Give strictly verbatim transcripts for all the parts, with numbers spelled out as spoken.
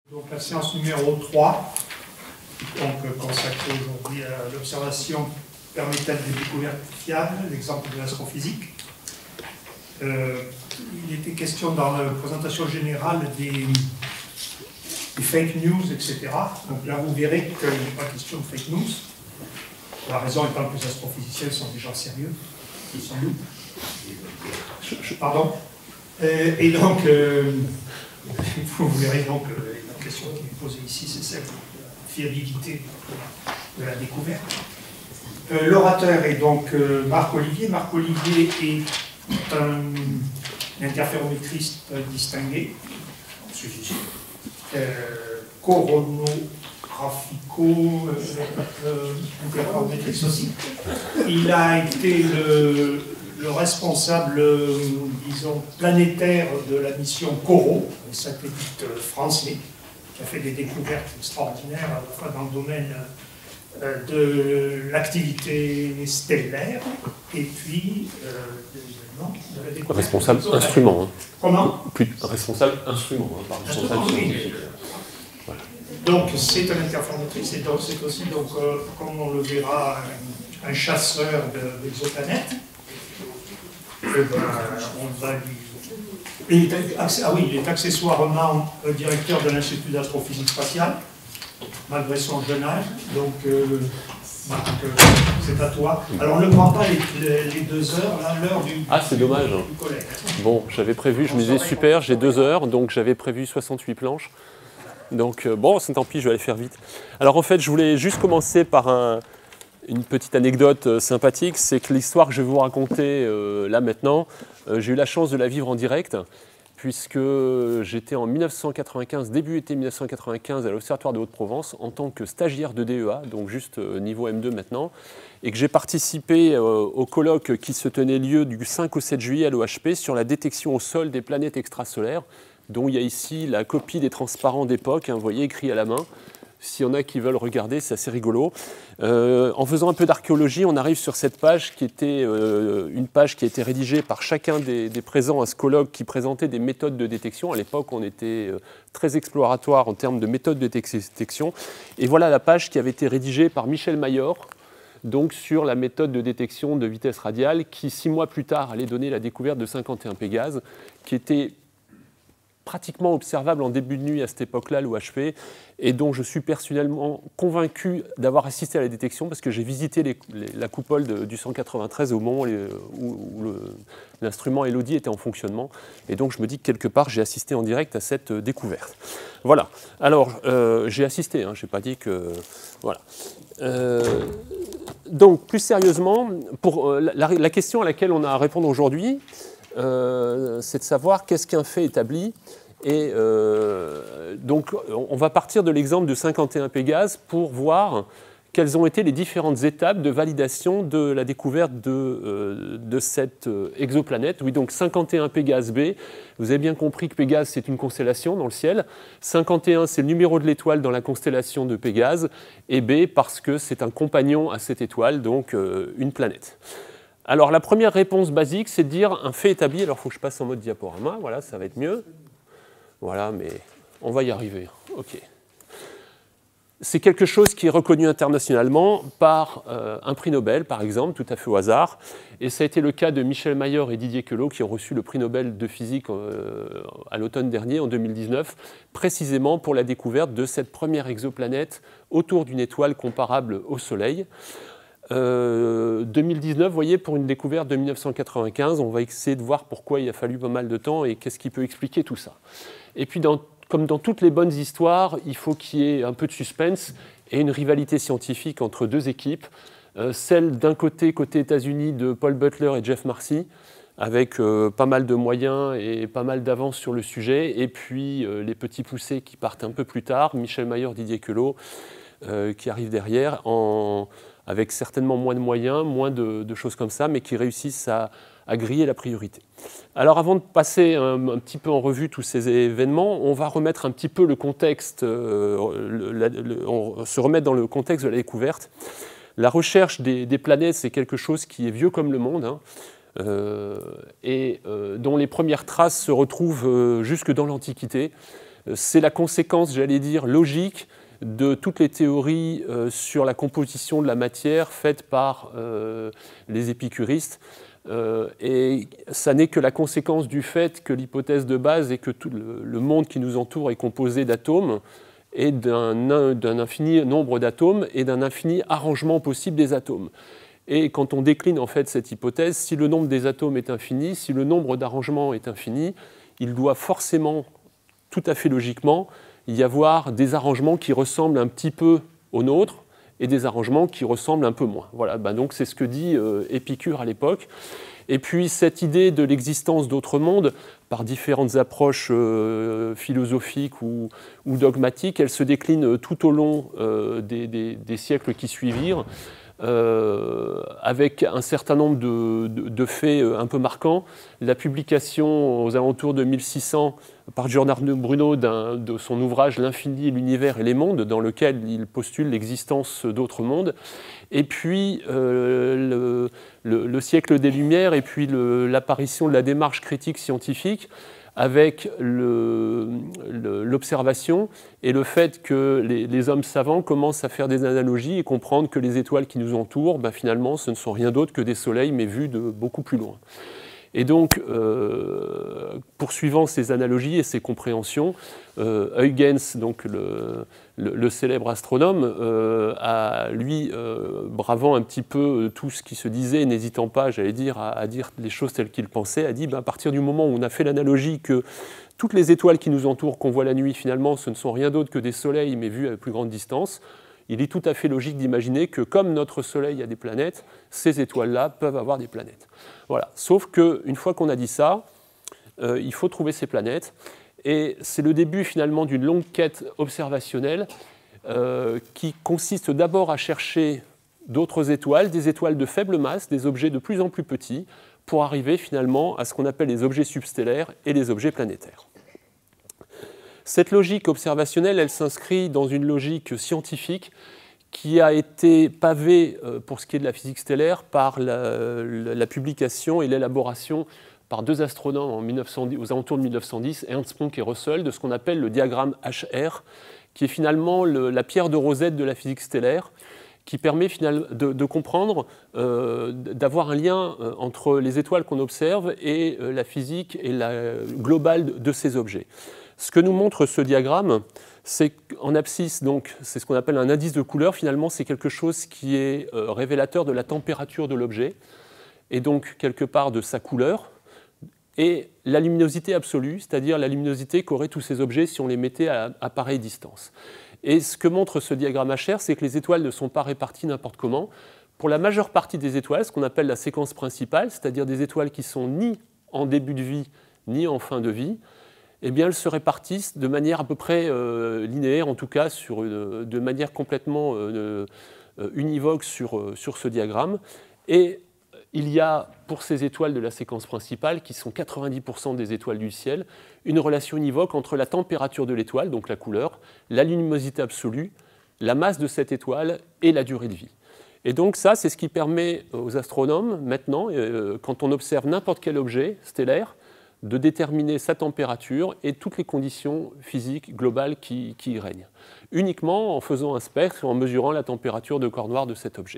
Donc la séance numéro trois, donc consacrée aujourd'hui à l'observation permettant des découvertes fiables, l'exemple de l'astrophysique. Euh, il était question dans la présentation générale des, des fake news, et cetera. Donc là vous verrez qu'il n'est pas question de fake news. La raison étant que les astrophysiciens sont des gens sérieux, sans doute. Pardon. Euh, et donc, euh, vous verrez donc euh, la question qui est posée ici, c'est celle de la fiabilité de la découverte. Euh, L'orateur est donc euh, Marc Olivier. Marc Olivier est un interférométriste distingué, euh, corono graphico, euh, euh, interférométriste aussi. Il a été le, le responsable, euh, disons, planétaire de la mission CORO, un satellite français, qui a fait des découvertes extraordinaires, à la fois dans le domaine euh, de l'activité stellaire, et puis euh, de, non, de la découverte. Responsable instrument. Hein. Comment Plus, Responsable instrument, hein, par responsable scientifique. Voilà. Donc c'est un interférométriste, et donc c'est aussi, donc, euh, comme on le verra, un, un chasseur d'exoplanètes. De, ben, on va lui... il est, ah oui, il est accessoirement le directeur de l'Institut d'astrophysique spatiale, malgré son jeune âge. Donc, euh, Marc, euh, c'est à toi. Alors, on ne prend pas les, les, les deux heures, là, l'heure du, ah, c'est dommage. du collègue. Bon, j'avais prévu, je me disais super, j'ai deux heures, donc j'avais prévu soixante-huit planches. Donc, euh, bon, c'est tant pis, je vais aller faire vite. Alors, en fait, je voulais juste commencer par un... Une petite anecdote euh, sympathique, c'est que l'histoire que je vais vous raconter euh, là maintenant, euh, j'ai eu la chance de la vivre en direct, puisque j'étais en mille neuf cent quatre-vingt-quinze, début été mille neuf cent quatre-vingt-quinze à l'Observatoire de Haute-Provence en tant que stagiaire de D E A, donc juste euh, niveau M deux maintenant, et que j'ai participé euh, au colloque qui se tenait lieu du cinq au sept juillet à l'O H P sur la détection au sol des planètes extrasolaires, dont il y a ici la copie des transparents d'époque, hein, vous voyez, écrit à la main. S'il y en a qui veulent regarder, c'est assez rigolo. Euh, en faisant un peu d'archéologie, on arrive sur cette page qui était euh, une page qui a été rédigée par chacun des, des présents à ce colloque qui présentait des méthodes de détection. À l'époque, on était euh, très exploratoire en termes de méthodes de détection. Et voilà la page qui avait été rédigée par Michel Mayor, donc sur la méthode de détection de vitesse radiale, qui six mois plus tard allait donner la découverte de cinquante et un Pégase, qui était pratiquement observable en début de nuit à cette époque-là, l'O H P, et dont je suis personnellement convaincu d'avoir assisté à la détection parce que j'ai visité les, les, la coupole de, du cent quatre-vingt-treize au moment les, où, où l'instrument Elodie était en fonctionnement, et donc je me dis que quelque part j'ai assisté en direct à cette euh, découverte. Voilà, alors euh, j'ai assisté, hein, je n'ai pas dit que... Voilà. Euh, donc plus sérieusement, pour euh, la, la question à laquelle on a à répondre aujourd'hui, Euh, c'est de savoir qu'est-ce qu'un fait établi. Et euh, donc, on va partir de l'exemple de cinquante et un Pégase pour voir quelles ont été les différentes étapes de validation de la découverte de, euh, de cette exoplanète. Oui, donc cinquante et un Pégase B. Vous avez bien compris que Pégase, c'est une constellation dans le ciel. cinquante et un, c'est le numéro de l'étoile dans la constellation de Pégase. Et B, parce que c'est un compagnon à cette étoile, donc euh, une planète. Alors, la première réponse basique, c'est de dire un fait établi. Alors, il faut que je passe en mode diaporama. Voilà, ça va être mieux. Voilà, mais on va y arriver. OK. C'est quelque chose qui est reconnu internationalement par euh, un prix Nobel, par exemple, tout à fait au hasard. Et ça a été le cas de Michel Mayor et Didier Queloz, qui ont reçu le prix Nobel de physique euh, à l'automne dernier, en deux mille dix-neuf, précisément pour la découverte de cette première exoplanète autour d'une étoile comparable au Soleil. Euh, deux mille dix-neuf, vous voyez, pour une découverte de mille neuf cent quatre-vingt-quinze, on va essayer de voir pourquoi il a fallu pas mal de temps et qu'est-ce qui peut expliquer tout ça. Et puis, dans, comme dans toutes les bonnes histoires, il faut qu'il y ait un peu de suspense et une rivalité scientifique entre deux équipes. Euh, celle d'un côté, côté États-Unis, de Paul Butler et Jeff Marcy, avec euh, pas mal de moyens et pas mal d'avance sur le sujet, et puis euh, les petits poussés qui partent un peu plus tard, Michel Mayor, Didier Queloz, euh, qui arrivent derrière, en... avec certainement moins de moyens, moins de, de choses comme ça, mais qui réussissent à, à griller la priorité. Alors avant de passer un, un petit peu en revue tous ces événements, on va remettre un petit peu le contexte, euh, le, la, le, on se remettre dans le contexte de la découverte. La recherche des, des planètes, c'est quelque chose qui est vieux comme le monde, hein, euh, et euh, dont les premières traces se retrouvent euh, jusque dans l'Antiquité. c'est la conséquence, j'allais dire, logique de toutes les théories euh, sur la composition de la matière faites par euh, les épicuristes. Euh, et ça n'est que la conséquence du fait que l'hypothèse de base est que tout le, le monde qui nous entoure est composé d'atomes et d'un, d'un infini nombre d'atomes et d'un infini arrangement possible des atomes. Et quand on décline en fait cette hypothèse, si le nombre des atomes est infini, si le nombre d'arrangements est infini, il doit forcément, tout à fait logiquement, y avoir des arrangements qui ressemblent un petit peu aux nôtres et des arrangements qui ressemblent un peu moins. Voilà, ben donc c'est ce que dit euh, Épicure à l'époque. Et puis cette idée de l'existence d'autres mondes, par différentes approches euh, philosophiques ou, ou dogmatiques, elle se décline tout au long euh, des, des, des siècles qui suivirent, euh, avec un certain nombre de, de, de faits un peu marquants. La publication aux alentours de mille six cents par Giordano Bruno d'un, de son ouvrage « L'infini, l'univers et les mondes », dans lequel il postule l'existence d'autres mondes. Et puis euh, le, le, le siècle des Lumières et puis le, l'apparition de la démarche critique scientifique avec le, le, l'observation et le fait que les, les hommes savants commencent à faire des analogies et comprendre que les étoiles qui nous entourent, ben finalement, ce ne sont rien d'autre que des soleils, mais vus de beaucoup plus loin. Et donc, euh, poursuivant ces analogies et ces compréhensions, euh, Huygens, donc le, le, le célèbre astronome, euh, a, lui, euh, bravant un petit peu tout ce qui se disait, n'hésitant pas, j'allais dire, à, à dire les choses telles qu'il pensait, a dit, ben, à partir du moment où on a fait l'analogie que toutes les étoiles qui nous entourent, qu'on voit la nuit, finalement, ce ne sont rien d'autre que des soleils, mais vus à plus grande distance, il est tout à fait logique d'imaginer que comme notre Soleil a des planètes, ces étoiles-là peuvent avoir des planètes. Voilà. Sauf qu'une fois qu'on a dit ça, euh, il faut trouver ces planètes. Et c'est le début finalement d'une longue quête observationnelle euh, qui consiste d'abord à chercher d'autres étoiles, des étoiles de faible masse, des objets de plus en plus petits, pour arriver finalement à ce qu'on appelle les objets substellaires et les objets planétaires. Cette logique observationnelle, elle s'inscrit dans une logique scientifique qui a été pavée, pour ce qui est de la physique stellaire, par la, la, la publication et l'élaboration par deux astronomes en mille neuf cent dix, aux alentours de mille neuf cent dix, Ernst Planck et Russell, de ce qu'on appelle le diagramme H R, qui est finalement le, la pierre de Rosette de la physique stellaire, qui permet finalement de, de comprendre, euh, d'avoir un lien entre les étoiles qu'on observe et la physique et la globale de, de ces objets. Ce que nous montre ce diagramme, c'est qu'en abscisse, donc, c'est ce qu'on appelle un indice de couleur. Finalement, c'est quelque chose qui est euh, révélateur de la température de l'objet, et donc quelque part de sa couleur, et la luminosité absolue, c'est-à-dire la luminosité qu'auraient tous ces objets si on les mettait à, à pareille distance. Et ce que montre ce diagramme H R, c'est que les étoiles ne sont pas réparties n'importe comment. Pour la majeure partie des étoiles, ce qu'on appelle la séquence principale, c'est-à-dire des étoiles qui sont ni en début de vie, ni en fin de vie, eh bien, elles se répartissent de manière à peu près euh, linéaire, en tout cas sur une, de manière complètement euh, univoque sur, euh, sur ce diagramme. Et il y a, pour ces étoiles de la séquence principale, qui sont quatre-vingt-dix pour cent des étoiles du ciel, une relation univoque entre la température de l'étoile, donc la couleur, la luminosité absolue, la masse de cette étoile et la durée de vie. Et donc ça, c'est ce qui permet aux astronomes, maintenant, euh, quand on observe n'importe quel objet stellaire, de déterminer sa température et toutes les conditions physiques globales qui, qui y règnent, uniquement en faisant un spectre et en mesurant la température de corps noir de cet objet.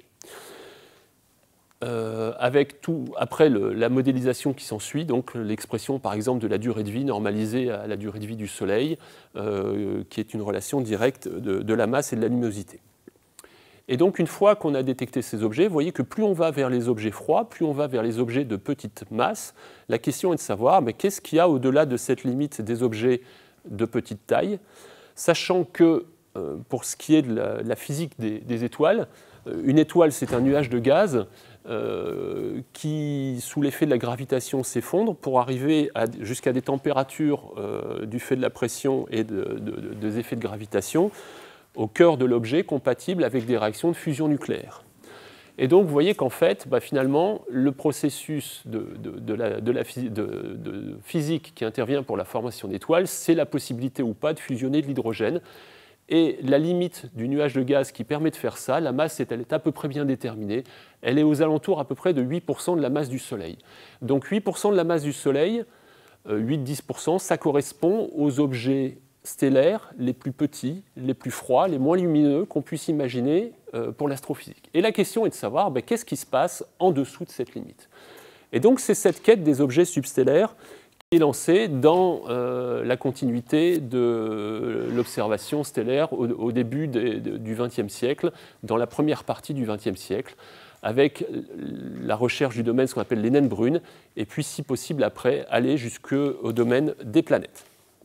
Euh, avec tout, après le, la modélisation qui s'ensuit, donc l'expression par exemple de la durée de vie normalisée à la durée de vie du Soleil, euh, qui est une relation directe de, de la masse et de la luminosité. Et donc, une fois qu'on a détecté ces objets, vous voyez que plus on va vers les objets froids, plus on va vers les objets de petite masse. La question est de savoir, mais qu'est-ce qu'il y a au-delà de cette limite des objets de petite taille, sachant que, euh, pour ce qui est de la, de la physique des, des étoiles, euh, une étoile, c'est un nuage de gaz euh, qui, sous l'effet de la gravitation, s'effondre pour arriver à, jusqu'à des températures euh, du fait de la pression et de, de, de, des effets de gravitation, au cœur de l'objet, compatible avec des réactions de fusion nucléaire. Et donc, vous voyez qu'en fait, bah, finalement, le processus de, de, de, la, de, la, de, de physique qui intervient pour la formation d'étoiles, c'est la possibilité ou pas de fusionner de l'hydrogène. Et la limite du nuage de gaz qui permet de faire ça, la masse, elle est à peu près bien déterminée. Elle est aux alentours à peu près de huit pour cent de la masse du Soleil. Donc, huit pour cent de la masse du Soleil, huit à dix pour cent, ça correspond aux objets stellaires les plus petits, les plus froids, les moins lumineux qu'on puisse imaginer euh, pour l'astrophysique. Et la question est de savoir ben, qu'est-ce qui se passe en dessous de cette limite. Et donc c'est cette quête des objets substellaires qui est lancée dans euh, la continuité de l'observation stellaire au, au début de, de, du vingtième siècle, dans la première partie du vingtième siècle, avec la recherche du domaine, ce qu'on appelle les naines brunes, et puis si possible après aller jusqu'au domaine des planètes.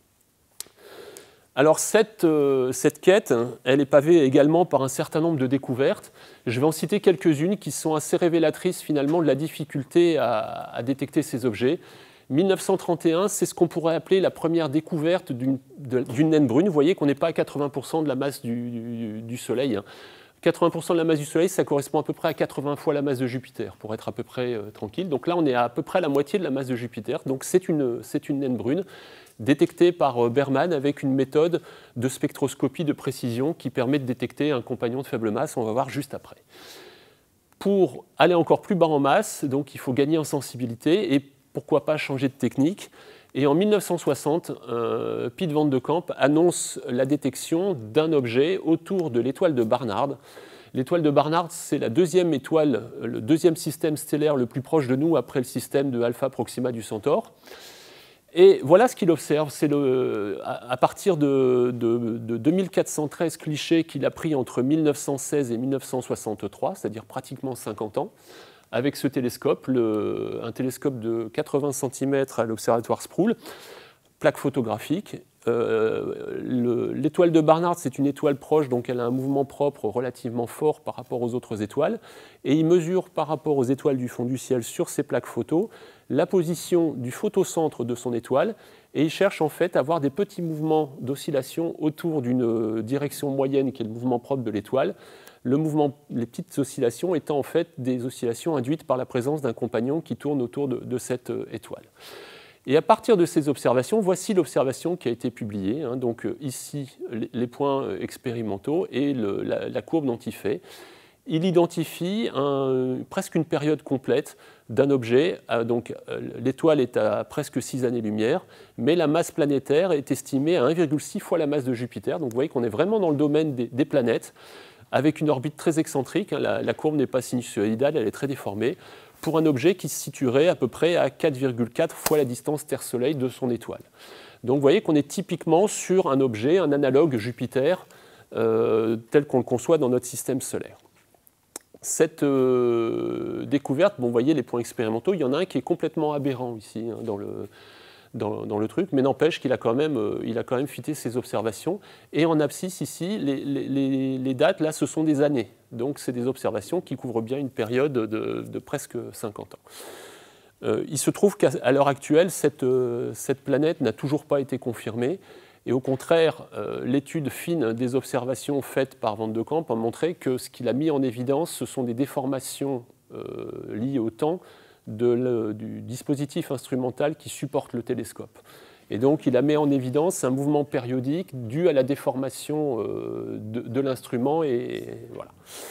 Alors cette, euh, cette quête, elle est pavée également par un certain nombre de découvertes. Je vais en citer quelques-unes qui sont assez révélatrices finalement de la difficulté à, à détecter ces objets. mille neuf cent trente et un, c'est ce qu'on pourrait appeler la première découverte d'une, d'une naine brune. Vous voyez qu'on n'est pas à quatre-vingts pour cent de la masse du, du, du Soleil. quatre-vingts pour cent de la masse du Soleil, ça correspond à peu près à quatre-vingts fois la masse de Jupiter, pour être à peu près euh, tranquille. Donc là, on est à, à peu près à la moitié de la masse de Jupiter. Donc c'est une, c'est une naine brune, détectée par Berman avec une méthode de spectroscopie de précision qui permet de détecter un compagnon de faible masse, on va voir juste après. Pour aller encore plus bas en masse, donc il faut gagner en sensibilité et pourquoi pas changer de technique. Et en mille neuf cent soixante, euh, Pete Van de Kamp annonce la détection d'un objet autour de l'étoile de Barnard. L'étoile de Barnard, c'est la deuxième étoile, le deuxième système stellaire le plus proche de nous après le système de Alpha Proxima du Centaure. Et voilà ce qu'il observe, c'est le, à partir de, de, de deux mille quatre cent treize clichés qu'il a pris entre mille neuf cent seize et mille neuf cent soixante-trois, c'est-à-dire pratiquement cinquante ans, avec ce télescope, le, un télescope de quatre-vingts centimètres à l'observatoire Sproul, plaque photographique. Euh, le, l'étoile de Barnard, c'est une étoile proche, donc elle a un mouvement propre relativement fort par rapport aux autres étoiles, et il mesure par rapport aux étoiles du fond du ciel sur ces plaques photo la position du photocentre de son étoile, et il cherche en fait à avoir des petits mouvements d'oscillation autour d'une direction moyenne qui est le mouvement propre de l'étoile. Le mouvement, les petites oscillations étant en fait des oscillations induites par la présence d'un compagnon qui tourne autour de, de cette étoile. Et à partir de ces observations, voici l'observation qui a été publiée. Hein, donc ici, les, les points expérimentaux et le, la, la courbe dont il fait. Il identifie un, presque une période complète d'un objet. Donc, l'étoile est à presque six années-lumière, mais la masse planétaire est estimée à un virgule six fois la masse de Jupiter. Donc vous voyez qu'on est vraiment dans le domaine des, des planètes, avec une orbite très excentrique. La, la courbe n'est pas sinusoïdale, elle est très déformée, pour un objet qui se situerait à peu près à quatre virgule quatre fois la distance Terre-Soleil de son étoile. Donc vous voyez qu'on est typiquement sur un objet, un analogue Jupiter, euh, tel qu'on le conçoit dans notre système solaire. Cette euh, découverte, bon, vous voyez les points expérimentaux, il y en a un qui est complètement aberrant ici, hein, dans, le, dans, dans le truc, mais n'empêche qu'il a quand même, euh, il a quand même fité ses observations. Et en abscisse ici, les, les, les dates, là, ce sont des années. Donc c'est des observations qui couvrent bien une période de, de presque cinquante ans. Euh, il se trouve qu'à l'heure actuelle, cette, euh, cette planète n'a toujours pas été confirmée. Et au contraire, euh, l'étude fine des observations faites par Van de Kamp a montré que ce qu'il a mis en évidence, ce sont des déformations euh, liées au temps de le, du dispositif instrumental qui supporte le télescope. Et donc il a mis en évidence un mouvement périodique dû à la déformation euh, de, de l'instrument. Et, et voilà.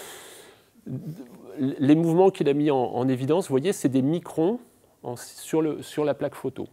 Les mouvements qu'il a mis en, en évidence, vous voyez, c'est des microns en, sur, le, sur la plaque photo.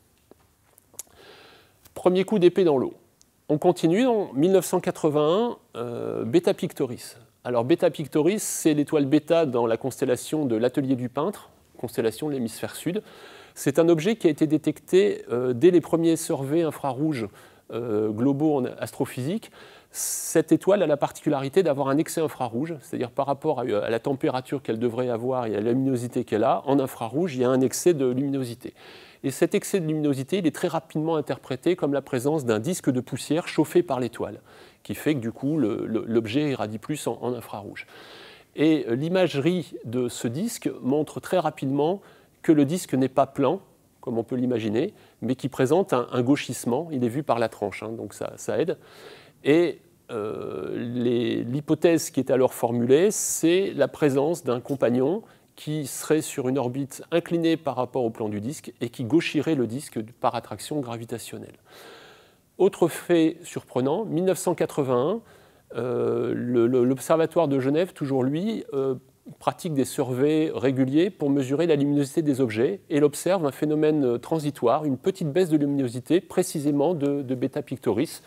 Premier coup d'épée dans l'eau. On continue en mille neuf cent quatre-vingt-un, euh, Beta Pictoris. Alors Beta Pictoris, c'est l'étoile Beta dans la constellation de l'Atelier du Peintre, constellation de l'hémisphère sud. C'est un objet qui a été détecté euh, dès les premiers surveys infrarouges euh, globaux en astrophysique. Cette étoile a la particularité d'avoir un excès infrarouge, c'est-à-dire par rapport à, à la température qu'elle devrait avoir et à la luminosité qu'elle a, en infrarouge, il y a un excès de luminosité. Et cet excès de luminosité, il est très rapidement interprété comme la présence d'un disque de poussière chauffé par l'étoile, qui fait que du coup, le, le, l'objet irradie plus en, en infrarouge. Et l'imagerie de ce disque montre très rapidement que le disque n'est pas plan, comme on peut l'imaginer, mais qui présente un, un gauchissement. Il est vu par la tranche, hein, donc ça, ça aide. Et euh, les, l'hypothèse qui est alors formulée, c'est la présence d'un compagnon qui serait sur une orbite inclinée par rapport au plan du disque et qui gauchirait le disque par attraction gravitationnelle. Autre fait surprenant, mille neuf cent quatre-vingt-un, euh, le, le, l'Observatoire de Genève, toujours lui, euh, pratique des surveys réguliers pour mesurer la luminosité des objets, et il observe un phénomène transitoire, une petite baisse de luminosité, précisément de, de Beta Pictoris.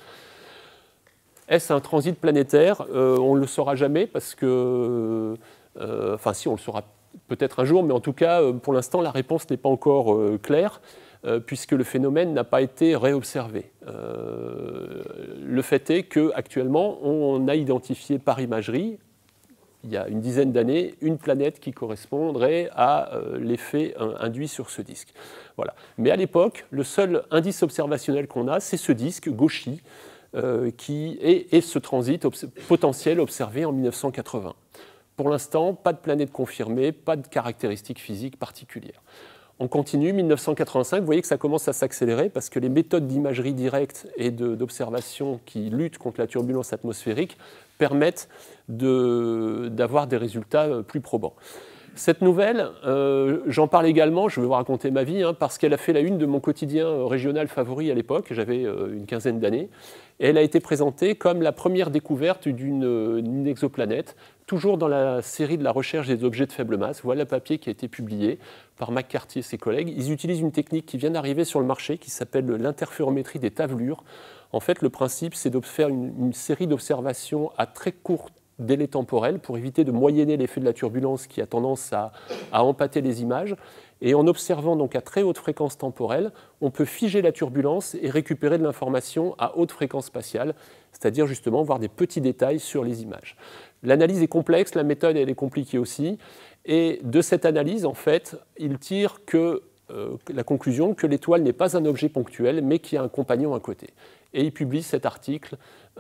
Est-ce un transit planétaire? euh, On ne le saura jamais, parce que... Euh, enfin, si, on le saura peut-être un jour, mais en tout cas, pour l'instant, la réponse n'est pas encore euh, claire, euh, puisque le phénomène n'a pas été réobservé. Euh, le fait est qu'actuellement, on a identifié par imagerie, il y a une dizaine d'années, une planète qui correspondrait à euh, l'effet euh, induit sur ce disque. Voilà. Mais à l'époque, le seul indice observationnel qu'on a, c'est ce disque, Gauchy, euh, qui est, et ce transit obs potentiel observé en mille neuf cent quatre-vingts. Pour l'instant, pas de planète confirmée, pas de caractéristiques physiques particulières. On continue, mille neuf cent quatre-vingt-cinq, vous voyez que ça commence à s'accélérer parce que les méthodes d'imagerie directe et d'observation qui luttent contre la turbulence atmosphérique permettent d'avoir des résultats plus probants. Cette nouvelle, euh, j'en parle également, je vais vous raconter ma vie, hein, parce qu'elle a fait la une de mon quotidien régional favori à l'époque, j'avais euh, une quinzaine d'années, et elle a été présentée comme la première découverte d'une exoplanète, toujours dans la série de la recherche des objets de faible masse. Voilà le papier qui a été publié par McCarthy et ses collègues. Ils utilisent une technique qui vient d'arriver sur le marché, qui s'appelle l'interférométrie des tavelures. En fait, le principe, c'est de faire une, une série d'observations à très court délai temporel pour éviter de moyenner l'effet de la turbulence qui a tendance à, à empâter les images. Et en observant donc à très haute fréquence temporelle, on peut figer la turbulence et récupérer de l'information à haute fréquence spatiale, c'est-à-dire justement voir des petits détails sur les images. L'analyse est complexe, la méthode elle est compliquée aussi, et de cette analyse, en fait, il tire que, euh, la conclusion que l'étoile n'est pas un objet ponctuel, mais qu'il y a un compagnon à côté. Et il publie cet article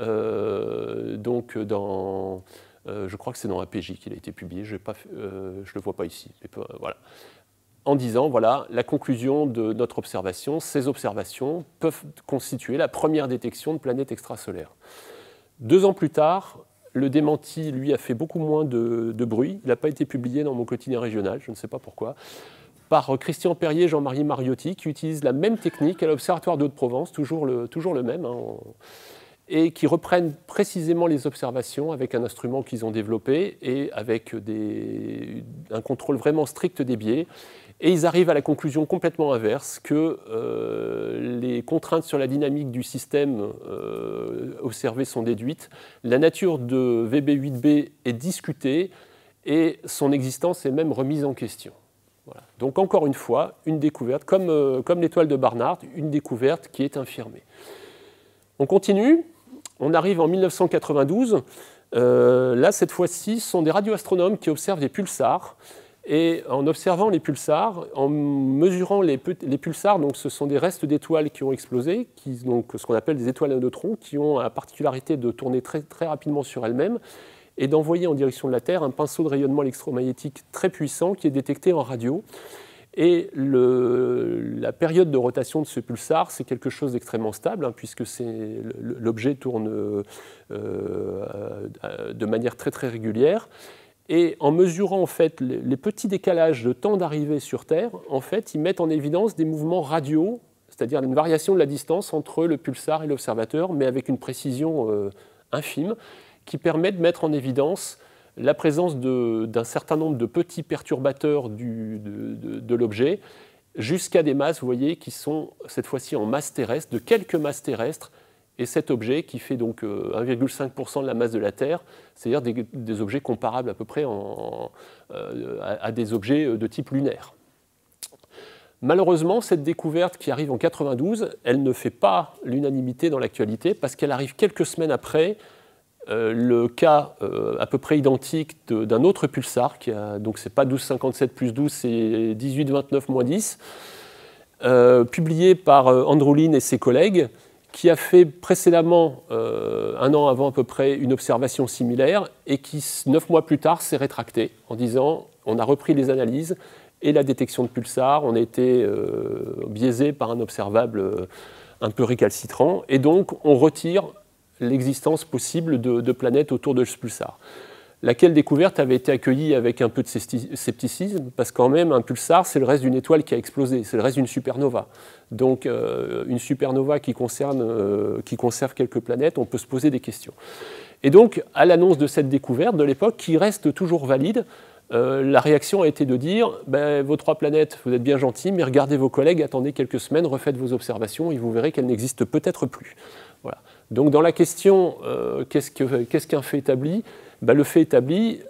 euh, donc dans, euh, je crois que c'est dans A P J qu'il a été publié, je ne euh, le vois pas ici, mais peu, voilà. En disant, voilà, la conclusion de notre observation, ces observations peuvent constituer la première détection de planètes extrasolaires. Deux ans plus tard, le démenti, lui, a fait beaucoup moins de, de bruit. Il n'a pas été publié dans mon quotidien régional, je ne sais pas pourquoi, par Christian Perrier et Jean-Marie Mariotti, qui utilisent la même technique à l'Observatoire de Haute-Provence, toujours le, toujours le même, hein, et qui reprennent précisément les observations avec un instrument qu'ils ont développé et avec des, un contrôle vraiment strict des biais. Et ils arrivent à la conclusion complètement inverse, que euh, les contraintes sur la dynamique du système euh, observé sont déduites, la nature de V B huit B est discutée et son existence est même remise en question. Voilà. Donc encore une fois, une découverte, comme, euh, comme l'étoile de Barnard, une découverte qui est infirmée. On continue, on arrive en mille neuf cent quatre-vingt-douze, euh, là cette fois-ci, ce sont des radioastronomes qui observent des pulsars. Et en observant les pulsars, en mesurant les, les pulsars, donc ce sont des restes d'étoiles qui ont explosé, qui, donc ce qu'on appelle des étoiles à neutrons, qui ont la particularité de tourner très, très rapidement sur elles-mêmes et d'envoyer en direction de la Terre un pinceau de rayonnement électromagnétique très puissant qui est détecté en radio. Et le, la période de rotation de ce pulsar, c'est quelque chose d'extrêmement stable, hein, puisque l'objet tourne euh, euh, de manière très très régulière. Et en mesurant en fait les, les petits décalages de temps d'arrivée sur Terre, en fait, ils mettent en évidence des mouvements radiaux, c'est-à-dire une variation de la distance entre le pulsar et l'observateur, mais avec une précision euh, infime, qui permet de mettre en évidence la présence d'un certain nombre de petits perturbateurs du, de, de, de l'objet, jusqu'à des masses, vous voyez, qui sont cette fois-ci en masse terrestre, de quelques masses terrestres, et cet objet qui fait donc un virgule cinq pour cent de la masse de la Terre, c'est-à-dire des, des objets comparables à peu près en, euh, à, à des objets de type lunaire. Malheureusement, cette découverte qui arrive en quatre-vingt-douze, elle ne fait pas l'unanimité dans l'actualité parce qu'elle arrive quelques semaines après euh, le cas euh, à peu près identique d'un autre pulsar, qui a, donc c'est pas douze cinquante-sept plus douze, c'est dix-huit vingt-neuf moins dix, euh, publié par Andrew Lin et ses collègues, qui a fait précédemment, euh, un an avant à peu près, une observation similaire et qui, neuf mois plus tard, s'est rétracté en disant on a repris les analyses et la détection de pulsars, on a été euh, biaisé par un observable euh, un peu récalcitrant, et donc on retire l'existence possible de, de planètes autour de ce pulsar. Laquelle découverte avait été accueillie avec un peu de scepticisme, parce qu'en même, un pulsar, c'est le reste d'une étoile qui a explosé, c'est le reste d'une supernova. Donc, euh, une supernova qui, concerne, euh, qui conserve quelques planètes, on peut se poser des questions. Et donc, à l'annonce de cette découverte de l'époque, qui reste toujours valide, euh, la réaction a été de dire ben, vos trois planètes, vous êtes bien gentils, mais regardez vos collègues, attendez quelques semaines, refaites vos observations et vous verrez qu'elles n'existent peut-être plus. Voilà. Donc dans la question euh, qu'est-ce que, qu'est-ce qu'un fait établi, ben, le fait établi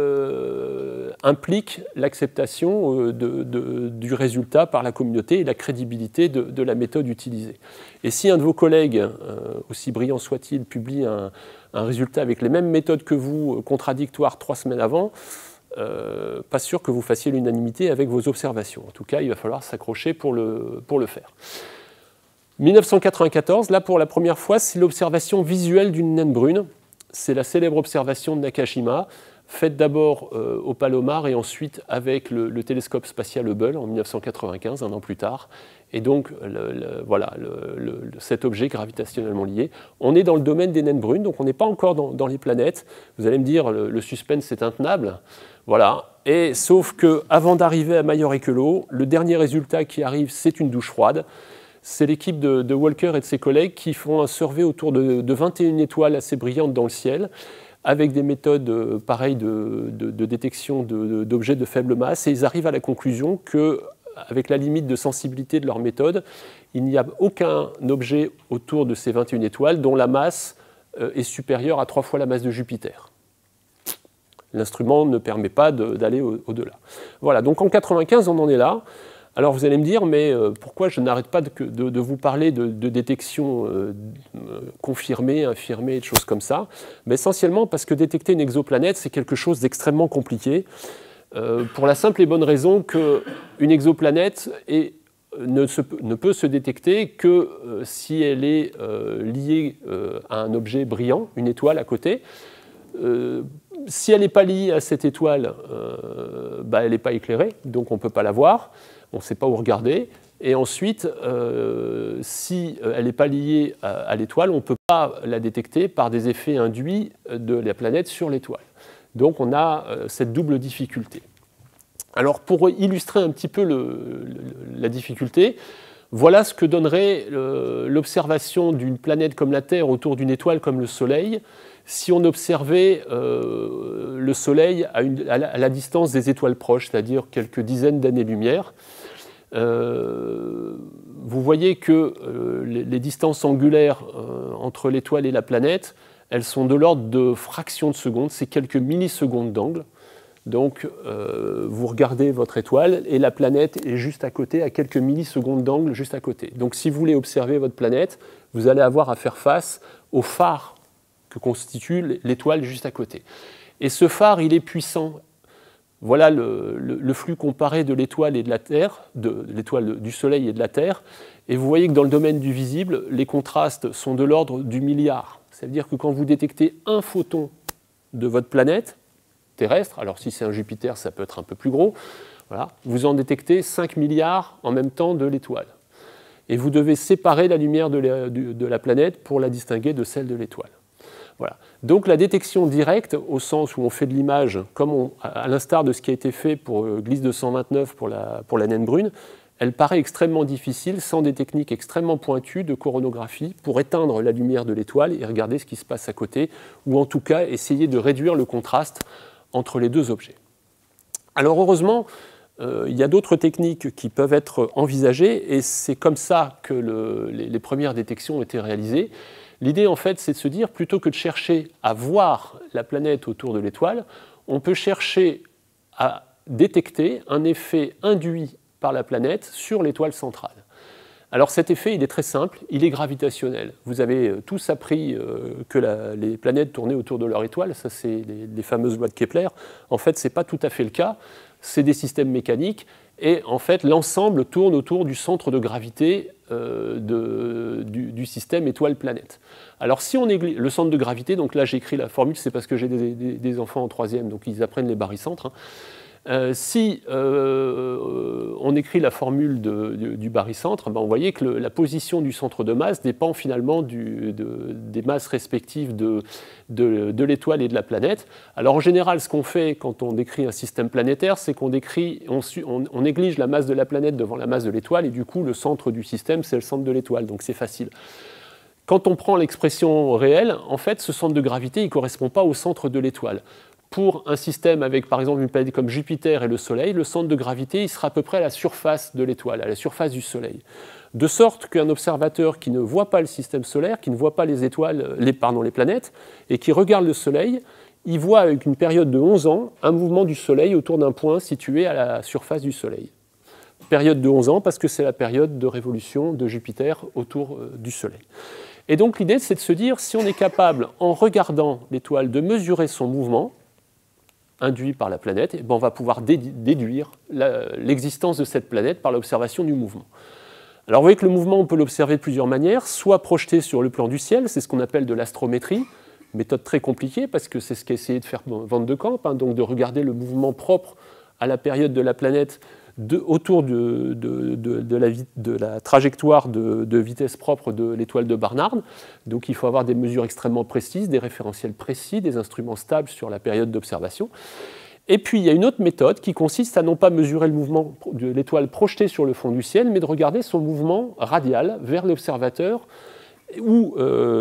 euh, implique l'acceptation euh, de, de, du résultat par la communauté et la crédibilité de, de la méthode utilisée. Et si un de vos collègues, euh, aussi brillant soit-il, publie un, un résultat avec les mêmes méthodes que vous, contradictoires trois semaines avant, euh, pas sûr que vous fassiez l'unanimité avec vos observations. En tout cas, il va falloir s'accrocher pour le, pour le faire. mille neuf cent quatre-vingt-quatorze, là pour la première fois, c'est l'observation visuelle d'une naine brune. C'est la célèbre observation de Nakashima, faite d'abord euh, au Palomar et ensuite avec le, le télescope spatial Hubble en mille neuf cent quatre-vingt-quinze, un an plus tard. Et donc, le, le, voilà, le, le, cet objet gravitationnellement lié. On est dans le domaine des naines brunes, donc on n'est pas encore dans, dans les planètes. Vous allez me dire, le, le suspense est intenable. Voilà. Et sauf qu'avant d'arriver à Majorque-L'Eau, le dernier résultat qui arrive, c'est une douche froide. C'est l'équipe de, de Walker et de ses collègues qui font un survey autour de, de vingt et une étoiles assez brillantes dans le ciel, avec des méthodes euh, pareilles de, de, de détection de, d'objets de faible masse, et ils arrivent à la conclusion qu'avec la limite de sensibilité de leur méthode, il n'y a aucun objet autour de ces vingt et une étoiles dont la masse euh, est supérieure à trois fois la masse de Jupiter. L'instrument ne permet pas de, d'aller au, au-delà. Voilà, donc en quatre-vingt-quinze, on en est là. Alors vous allez me dire, mais euh, pourquoi je n'arrête pas de, de, de vous parler de, de détection euh, confirmée, infirmée, de choses comme ça? Mais essentiellement parce que détecter une exoplanète, c'est quelque chose d'extrêmement compliqué, euh, pour la simple et bonne raison qu'une exoplanète est, ne, se, ne peut se détecter que euh, si elle est euh, liée euh, à un objet brillant, une étoile à côté. Euh, si elle n'est pas liée à cette étoile, euh, bah, elle n'est pas éclairée, donc on ne peut pas la voir. On ne sait pas où regarder. Et ensuite, euh, si elle n'est pas liée à, à l'étoile, on ne peut pas la détecter par des effets induits de la planète sur l'étoile. Donc on a euh, cette double difficulté. Alors pour illustrer un petit peu le, le, la difficulté, voilà ce que donnerait le, l'observation d'une planète comme la Terre autour d'une étoile comme le Soleil, si on observait euh, le Soleil à, une, à, la, à la distance des étoiles proches, c'est-à-dire quelques dizaines d'années-lumière. Euh, vous voyez que euh, les, les distances angulaires euh, entre l'étoile et la planète, elles sont de l'ordre de fractions de secondes, c'est quelques millisecondes d'angle. Donc euh, vous regardez votre étoile et la planète est juste à côté, à quelques millisecondes d'angle juste à côté. Donc si vous voulez observer votre planète, vous allez avoir à faire face au phare que constitue l'étoile juste à côté. Et ce phare, il est puissant. Voilà le, le, le flux comparé de l'étoile et de la Terre, de l'étoile du Soleil et de la Terre. Et vous voyez que dans le domaine du visible, les contrastes sont de l'ordre du milliard. Ça veut dire que quand vous détectez un photon de votre planète terrestre, alors si c'est un Jupiter, ça peut être un peu plus gros, voilà, vous en détectez cinq milliards en même temps de l'étoile. Et vous devez séparer la lumière de la, de la planète pour la distinguer de celle de l'étoile. Voilà. Donc la détection directe, au sens où on fait de l'image, comme on, à l'instar de ce qui a été fait pour euh, Gliese deux cent vingt-neuf pour la, pour la naine brune, elle paraît extrêmement difficile sans des techniques extrêmement pointues de coronographie pour éteindre la lumière de l'étoile et regarder ce qui se passe à côté, ou en tout cas essayer de réduire le contraste entre les deux objets. Alors heureusement, euh, il y a d'autres techniques qui peuvent être envisagées, et c'est comme ça que le, les, les premières détections ont été réalisées. L'idée, en fait, c'est de se dire, plutôt que de chercher à voir la planète autour de l'étoile, on peut chercher à détecter un effet induit par la planète sur l'étoile centrale. Alors cet effet, il est très simple, il est gravitationnel. Vous avez tous appris euh, que la, les planètes tournaient autour de leur étoile, ça c'est les, les fameuses lois de Kepler. En fait, ce n'est pas tout à fait le cas, c'est des systèmes mécaniques, et en fait, l'ensemble tourne autour du centre de gravité euh, de, du, du système étoile-planète. Alors si on néglige le centre de gravité, donc là j'écris la formule, c'est parce que j'ai des, des, des enfants en troisième, donc ils apprennent les barycentres, hein. Euh, si euh, on écrit la formule de, de, du barycentre, ben on voyait que le, la position du centre de masse dépend finalement du, de, des masses respectives de, de, de l'étoile et de la planète. Alors en général, ce qu'on fait quand on décrit un système planétaire, c'est qu'on décrit, on, on, on néglige la masse de la planète devant la masse de l'étoile, et du coup le centre du système, c'est le centre de l'étoile, donc c'est facile. Quand on prend l'expression réelle, en fait, ce centre de gravité, il ne correspond pas au centre de l'étoile. pour un système avec par exemple une planète comme Jupiter et le Soleil, le centre de gravité il sera à peu près à la surface de l'étoile, à la surface du Soleil. De sorte qu'un observateur qui ne voit pas le système solaire, qui ne voit pas les étoiles, les, pardon, les planètes, et qui regarde le Soleil, il voit avec une période de onze ans un mouvement du Soleil autour d'un point situé à la surface du Soleil. Période de onze ans parce que c'est la période de révolution de Jupiter autour du Soleil. Et donc l'idée c'est de se dire si on est capable, en regardant l'étoile, de mesurer son mouvement induit par la planète, et ben on va pouvoir déduire l'existence de cette planète par l'observation du mouvement. Alors vous voyez que le mouvement, on peut l'observer de plusieurs manières, soit projeté sur le plan du ciel, c'est ce qu'on appelle de l'astrométrie, méthode très compliquée parce que c'est ce qu'a essayé de faire Van de Camp, hein, donc de regarder le mouvement propre à la période de la planète de, autour de, de, de, de, la, de la trajectoire de, de vitesse propre de l'étoile de Barnard. Donc il faut avoir des mesures extrêmement précises, des référentiels précis, des instruments stables sur la période d'observation. Et puis il y a une autre méthode qui consiste à non pas mesurer le mouvement de l'étoile projetée sur le fond du ciel, mais de regarder son mouvement radial vers l'observateur ou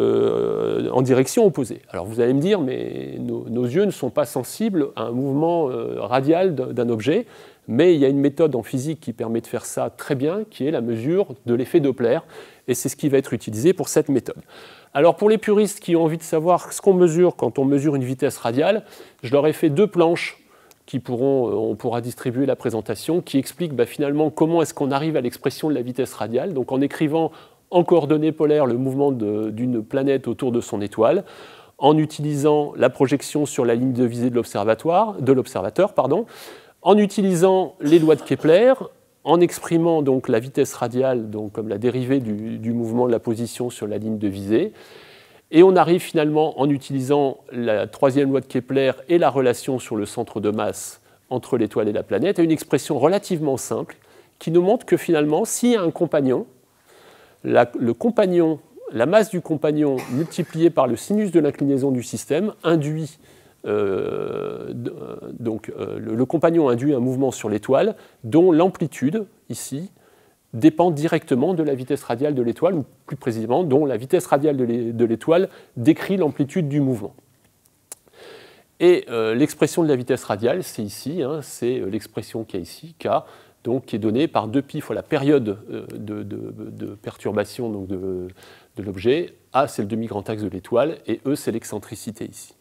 euh, en direction opposée. Alors vous allez me dire, mais nos, nos yeux ne sont pas sensibles à un mouvement euh, radial d'un objet, mais il y a une méthode en physique qui permet de faire ça très bien, qui est la mesure de l'effet Doppler, et c'est ce qui va être utilisé pour cette méthode. Alors pour les puristes qui ont envie de savoir ce qu'on mesure quand on mesure une vitesse radiale, je leur ai fait deux planches qui pourront, on pourra distribuer la présentation, qui expliquent bah, finalement comment est-ce qu'on arrive à l'expression de la vitesse radiale, donc en écrivant en coordonnées polaires le mouvement d'une planète autour de son étoile, en utilisant la projection sur la ligne de visée de l'observatoire, de l'observateur, pardon, en utilisant les lois de Kepler, en exprimant donc la vitesse radiale donc comme la dérivée du, du mouvement de la position sur la ligne de visée. Et on arrive finalement en utilisant la troisième loi de Kepler et la relation sur le centre de masse entre l'étoile et la planète à une expression relativement simple qui nous montre que finalement, s'il y a un compagnon, la, le compagnon, la masse du compagnon multipliée par le sinus de l'inclinaison du système induit, euh, donc euh, le, le compagnon induit un mouvement sur l'étoile dont l'amplitude, ici, dépend directement de la vitesse radiale de l'étoile, ou plus précisément, dont la vitesse radiale de l'étoile décrit l'amplitude du mouvement. Et euh, l'expression de la vitesse radiale, c'est ici, hein, c'est l'expression qu'il y a ici, K, donc, qui est donnée par deux pi fois la période de, de, de perturbation donc de, de l'objet. A, c'est le demi-grand axe de l'étoile, et E, c'est l'excentricité ici.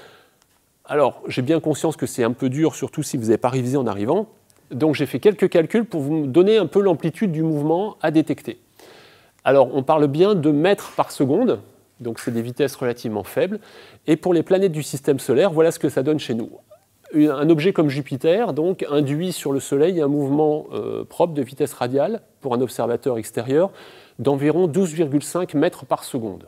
Alors, j'ai bien conscience que c'est un peu dur, surtout si vous n'avez pas révisé en arrivant. Donc j'ai fait quelques calculs pour vous donner un peu l'amplitude du mouvement à détecter. Alors on parle bien de mètres par seconde, donc c'est des vitesses relativement faibles. Et pour les planètes du système solaire, voilà ce que ça donne chez nous. Un objet comme Jupiter donc, induit sur le Soleil un mouvement euh, propre de vitesse radiale pour un observateur extérieur d'environ douze virgule cinq mètres par seconde.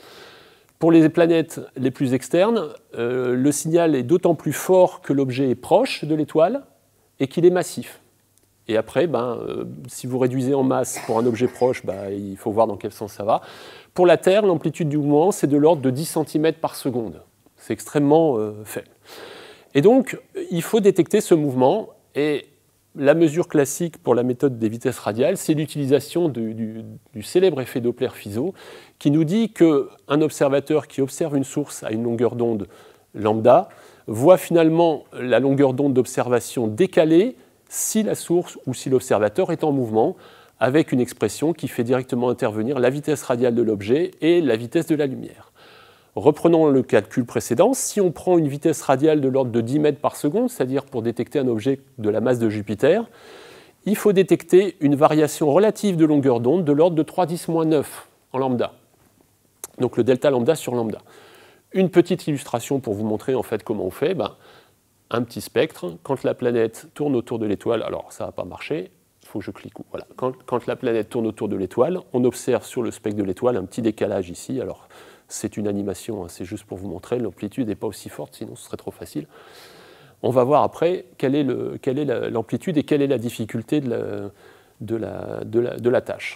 Pour les planètes les plus externes, euh, le signal est d'autant plus fort que l'objet est proche de l'étoile et qu'il est massif. Et après, ben, euh, si vous réduisez en masse pour un objet proche, ben, il faut voir dans quel sens ça va. Pour la Terre, l'amplitude du mouvement, c'est de l'ordre de dix centimètres par seconde. C'est extrêmement euh, faible. Et donc, il faut détecter ce mouvement, et la mesure classique pour la méthode des vitesses radiales, c'est l'utilisation du, du, du célèbre effet Doppler-Fizeau, qui nous dit qu'un observateur qui observe une source à une longueur d'onde lambda voit finalement la longueur d'onde d'observation décalée si la source ou si l'observateur est en mouvement, avec une expression qui fait directement intervenir la vitesse radiale de l'objet et la vitesse de la lumière. Reprenons le calcul précédent. Si on prend une vitesse radiale de l'ordre de dix mètres par seconde, c'est-à-dire pour détecter un objet de la masse de Jupiter, il faut détecter une variation relative de longueur d'onde de l'ordre de trois dix moins neuf en lambda. Donc le delta lambda sur lambda. Une petite illustration pour vous montrer en fait comment on fait. Ben, un petit spectre, quand la planète tourne autour de l'étoile, alors ça ne va pas marcher, il faut que je clique. Voilà. Quand, quand la planète tourne autour de l'étoile, on observe sur le spectre de l'étoile un petit décalage ici. Alors c'est une animation, hein, c'est juste pour vous montrer, l'amplitude n'est pas aussi forte, sinon ce serait trop facile. On va voir après quelle est, le, quelle est la, l'amplitude et quelle est la difficulté de la, de la, de la, de la tâche.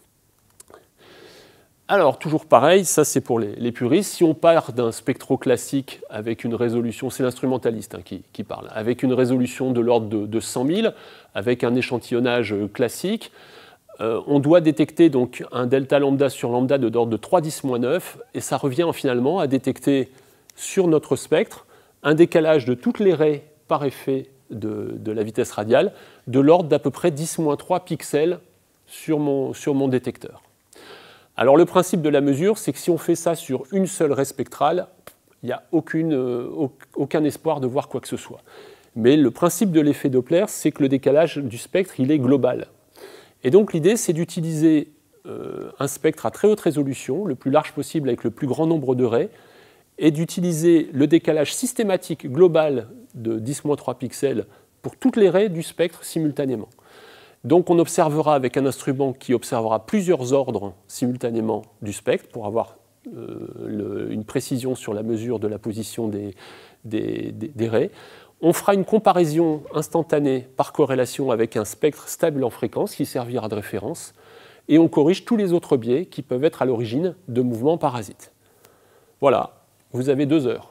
Alors, toujours pareil, ça c'est pour les, les puristes. Si on part d'un spectro classique avec une résolution, c'est l'instrumentaliste hein, qui, qui parle, avec une résolution de l'ordre de, de cent mille, avec un échantillonnage classique, euh, on doit détecter donc un delta lambda sur lambda de l'ordre de trois dix moins neuf, et ça revient finalement à détecter sur notre spectre un décalage de toutes les raies par effet de, de la vitesse radiale de l'ordre d'à peu près dix moins trois pixels sur mon, sur mon détecteur. Alors le principe de la mesure, c'est que si on fait ça sur une seule raie spectrale, il n'y a aucune, euh, aucun espoir de voir quoi que ce soit. Mais le principe de l'effet Doppler, c'est que le décalage du spectre, il est global. Et donc l'idée, c'est d'utiliser euh, un spectre à très haute résolution, le plus large possible avec le plus grand nombre de raies, et d'utiliser le décalage systématique global de dix moins trois pixels pour toutes les raies du spectre simultanément. Donc on observera avec un instrument qui observera plusieurs ordres simultanément du spectre pour avoir euh, le, une précision sur la mesure de la position des, des, des, des raies. On fera une comparaison instantanée par corrélation avec un spectre stable en fréquence qui servira de référence et on corrige tous les autres biais qui peuvent être à l'origine de mouvements parasites. Voilà. Vous avez deux heures.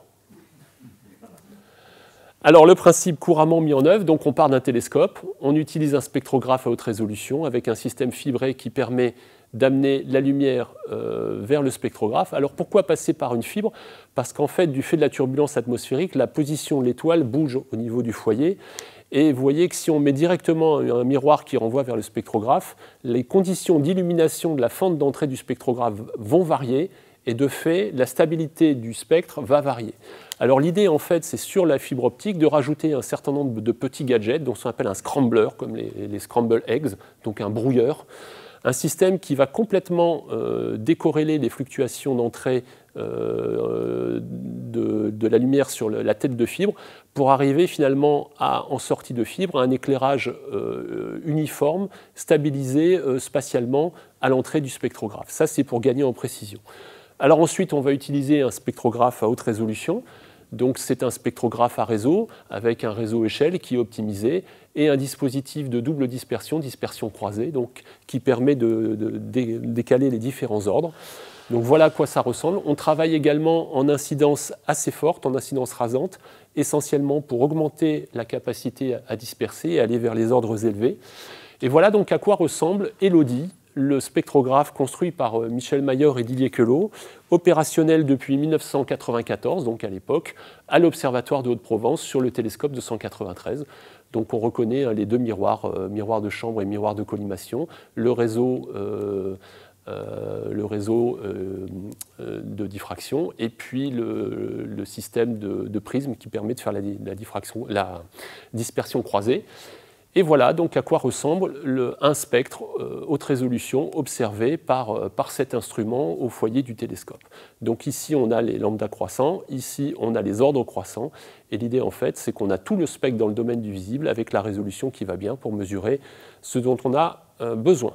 Alors le principe couramment mis en œuvre, donc on part d'un télescope, on utilise un spectrographe à haute résolution avec un système fibré qui permet d'amener la lumière euh, vers le spectrographe. Alors pourquoi passer par une fibre? Parce qu'en fait, du fait de la turbulence atmosphérique, la position de l'étoile bouge au niveau du foyer. Et vous voyez que si on met directement un miroir qui renvoie vers le spectrographe, les conditions d'illumination de la fente d'entrée du spectrographe vont varier. Et de fait, la stabilité du spectre va varier. Alors l'idée, en fait, c'est sur la fibre optique de rajouter un certain nombre de petits gadgets, dont on appelle un scrambler, comme les, les scramble eggs, donc un brouilleur, un système qui va complètement euh, décorréler les fluctuations d'entrée euh, de, de la lumière sur le, la tête de fibre, pour arriver finalement à, en sortie de fibre, à un éclairage euh, uniforme, stabilisé euh, spatialement à l'entrée du spectrographe. Ça, c'est pour gagner en précision. Alors ensuite, on va utiliser un spectrographe à haute résolution. Donc c'est un spectrographe à réseau avec un réseau échelle qui est optimisé et un dispositif de double dispersion, dispersion croisée, donc, qui permet de, de, de décaler les différents ordres. Donc voilà à quoi ça ressemble. On travaille également en incidence assez forte, en incidence rasante, essentiellement pour augmenter la capacité à disperser et aller vers les ordres élevés. Et voilà donc à quoi ressemble Elodie, le spectrographe construit par Michel Mayor et Didier Queloz, opérationnel depuis mille neuf cent quatre-vingt-quatorze, donc à l'époque, à l'Observatoire de Haute-Provence sur le télescope de cent quatre-vingt-treize. Donc on reconnaît hein, les deux miroirs, euh, miroir de chambre et miroir de collimation, le réseau, euh, euh, le réseau euh, de diffraction et puis le, le système de, de prisme qui permet de faire la, la, diffraction, la dispersion croisée. Et voilà donc à quoi ressemble le, un spectre euh, haute résolution observé par, euh, par cet instrument au foyer du télescope. Donc ici on a les lambda croissants, ici on a les ordres croissants, et l'idée en fait c'est qu'on a tout le spectre dans le domaine du visible avec la résolution qui va bien pour mesurer ce dont on a euh, besoin.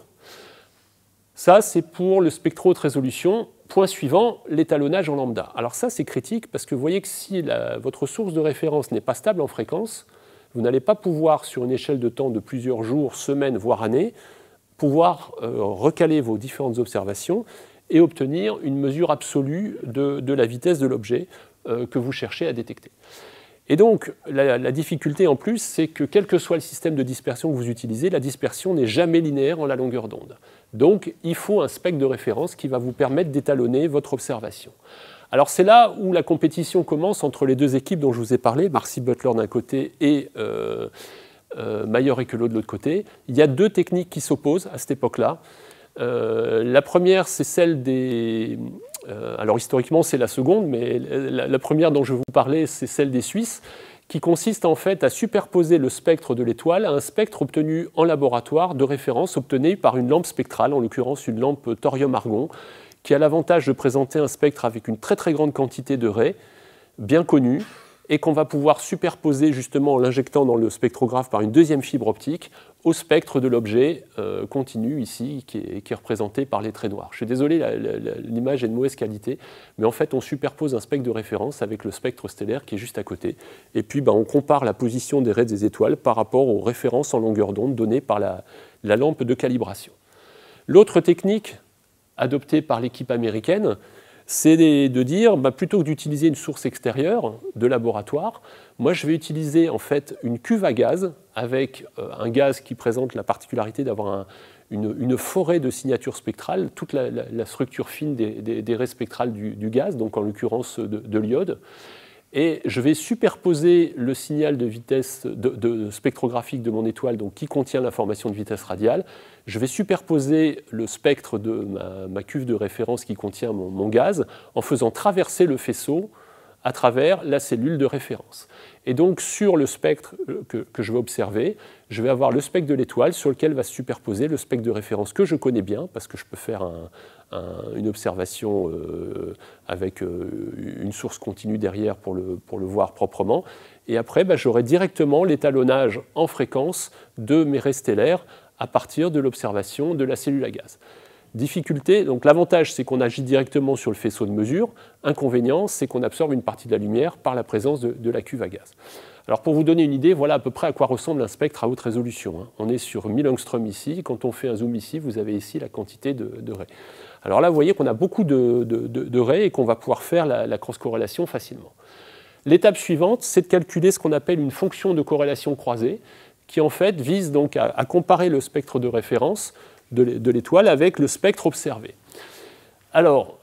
Ça c'est pour le spectre haute résolution. Point suivant, l'étalonnage en lambda. Alors ça c'est critique parce que vous voyez que si la, votre source de référence n'est pas stable en fréquence, vous n'allez pas pouvoir, sur une échelle de temps de plusieurs jours, semaines, voire années, pouvoir euh, recaler vos différentes observations et obtenir une mesure absolue de, de la vitesse de l'objet euh, que vous cherchez à détecter. Et donc, la, la difficulté en plus, c'est que quel que soit le système de dispersion que vous utilisez, la dispersion n'est jamais linéaire en la longueur d'onde. Donc, il faut un spectre de référence qui va vous permettre d'étalonner votre observation. Alors c'est là où la compétition commence entre les deux équipes dont je vous ai parlé, Marcy Butler d'un côté et euh, euh, Mayor et Queloz de l'autre côté. Il y a deux techniques qui s'opposent à cette époque-là. Euh, la première, c'est celle des... Euh, alors historiquement, c'est la seconde, mais la, la première dont je vais vous parler, c'est celle des Suisses, qui consiste en fait à superposer le spectre de l'étoile à un spectre obtenu en laboratoire de référence, obtenu par une lampe spectrale, en l'occurrence une lampe thorium-argon, qui a l'avantage de présenter un spectre avec une très très grande quantité de raies, bien connues, et qu'on va pouvoir superposer justement en l'injectant dans le spectrographe par une deuxième fibre optique au spectre de l'objet euh, continu ici, qui est, qui est représenté par les traits noirs. Je suis désolé, l'image est de mauvaise qualité, mais en fait on superpose un spectre de référence avec le spectre stellaire qui est juste à côté, et puis ben, on compare la position des raies des étoiles par rapport aux références en longueur d'onde données par la, la lampe de calibration. L'autre technique adopté par l'équipe américaine, c'est de dire, bah, plutôt que d'utiliser une source extérieure de laboratoire, moi je vais utiliser en fait une cuve à gaz avec euh, un gaz qui présente la particularité d'avoir un, une, une forêt de signatures spectrales, toute la, la, la structure fine des, des, des raies spectrales du, du gaz, donc en l'occurrence de, de l'iode. Et je vais superposer le signal de vitesse de, de spectrographique de mon étoile, donc qui contient l'information de vitesse radiale. Je vais superposer le spectre de ma, ma cuve de référence qui contient mon, mon gaz en faisant traverser le faisceau à travers la cellule de référence. Et donc, sur le spectre que, que je vais observer, je vais avoir le spectre de l'étoile sur lequel va se superposer le spectre de référence que je connais bien, parce que je peux faire un, un, une observation euh, avec euh, une source continue derrière pour le, pour le voir proprement. Et après, bah, j'aurai directement l'étalonnage en fréquence de mes raies stellaires à partir de l'observation de la cellule à gaz. Difficulté, donc l'avantage c'est qu'on agit directement sur le faisceau de mesure. Inconvénient, c'est qu'on absorbe une partie de la lumière par la présence de, de la cuve à gaz. Alors pour vous donner une idée, voilà à peu près à quoi ressemble un spectre à haute résolution. On est sur mille angstroms ici, quand on fait un zoom ici, vous avez ici la quantité de, de raies. Alors là, vous voyez qu'on a beaucoup de, de, de, de raies et qu'on va pouvoir faire la, la cross-corrélation facilement. L'étape suivante, c'est de calculer ce qu'on appelle une fonction de corrélation croisée, qui en fait vise donc à, à comparer le spectre de référence de l'étoile avec le spectre observé. Alors,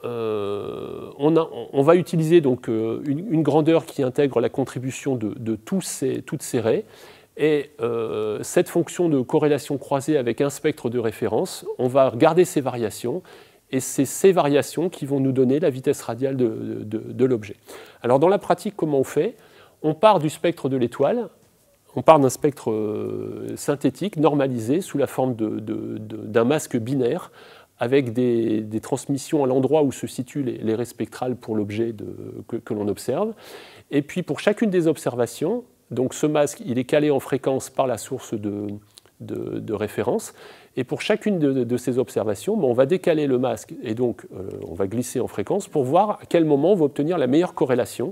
euh, on, a, on va utiliser donc euh, une, une grandeur qui intègre la contribution de, de tous ces, toutes ces raies, et euh, cette fonction de corrélation croisée avec un spectre de référence, on va regarder ces variations, et c'est ces variations qui vont nous donner la vitesse radiale de, de, de l'objet. Alors, dans la pratique, comment on fait? On part du spectre de l'étoile. On part d'un spectre euh, synthétique, normalisé, sous la forme de, de, de, d'un masque binaire, avec des, des transmissions à l'endroit où se situent les, les raies spectrales pour l'objet que, que l'on observe. Et puis pour chacune des observations, donc ce masque il est calé en fréquence par la source de, de, de référence, et pour chacune de, de ces observations, bon, on va décaler le masque, et donc euh, on va glisser en fréquence pour voir à quel moment on va obtenir la meilleure corrélation.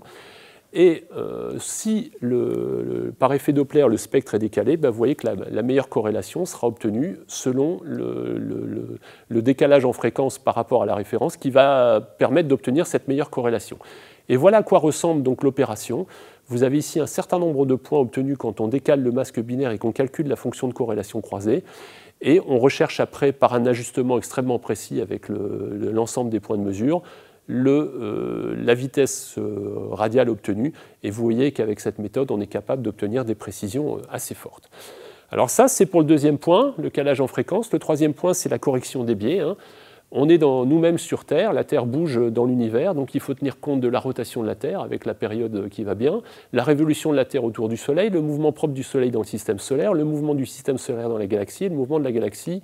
Et euh, si, le, le, par effet Doppler, le spectre est décalé, ben vous voyez que la, la meilleure corrélation sera obtenue selon le, le, le décalage en fréquence par rapport à la référence qui va permettre d'obtenir cette meilleure corrélation. Et voilà à quoi ressemble donc l'opération. Vous avez ici un certain nombre de points obtenus quand on décale le masque binaire et qu'on calcule la fonction de corrélation croisée. Et on recherche après, par un ajustement extrêmement précis avec le, l'ensemble des points de mesure, Le, euh, la vitesse euh, radiale obtenue, et vous voyez qu'avec cette méthode, on est capable d'obtenir des précisions assez fortes. Alors ça, c'est pour le deuxième point, le calage en fréquence. Le troisième point, c'est la correction des biais. Hein. On est dans, nous-mêmes sur Terre, la Terre bouge dans l'univers, donc il faut tenir compte de la rotation de la Terre, avec la période qui va bien, la révolution de la Terre autour du Soleil, le mouvement propre du Soleil dans le système solaire, le mouvement du système solaire dans la galaxie, et le mouvement de la galaxie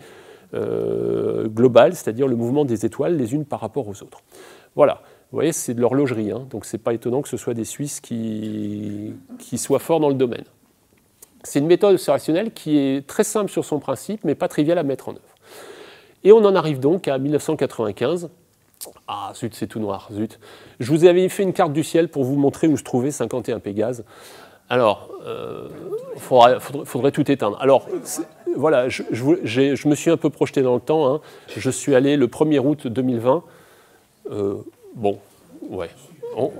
euh, globale, c'est-à-dire le mouvement des étoiles les unes par rapport aux autres. Voilà, vous voyez, c'est de l'horlogerie, hein, donc ce n'est pas étonnant que ce soit des Suisses qui, qui soient forts dans le domaine. C'est une méthode observationnelle qui est très simple sur son principe, mais pas triviale à mettre en œuvre. Et on en arrive donc à mille neuf cent quatre-vingt-quinze. Ah, zut, c'est tout noir, zut. Je vous avais fait une carte du ciel pour vous montrer où se trouvait cinquante et un Pégase. Alors, il euh, faudrait, faudrait, faudrait tout éteindre. Alors, voilà, je, je, je me suis un peu projeté dans le temps. Hein. Je suis allé le premier août deux mille vingt. Euh, bon, ouais. On...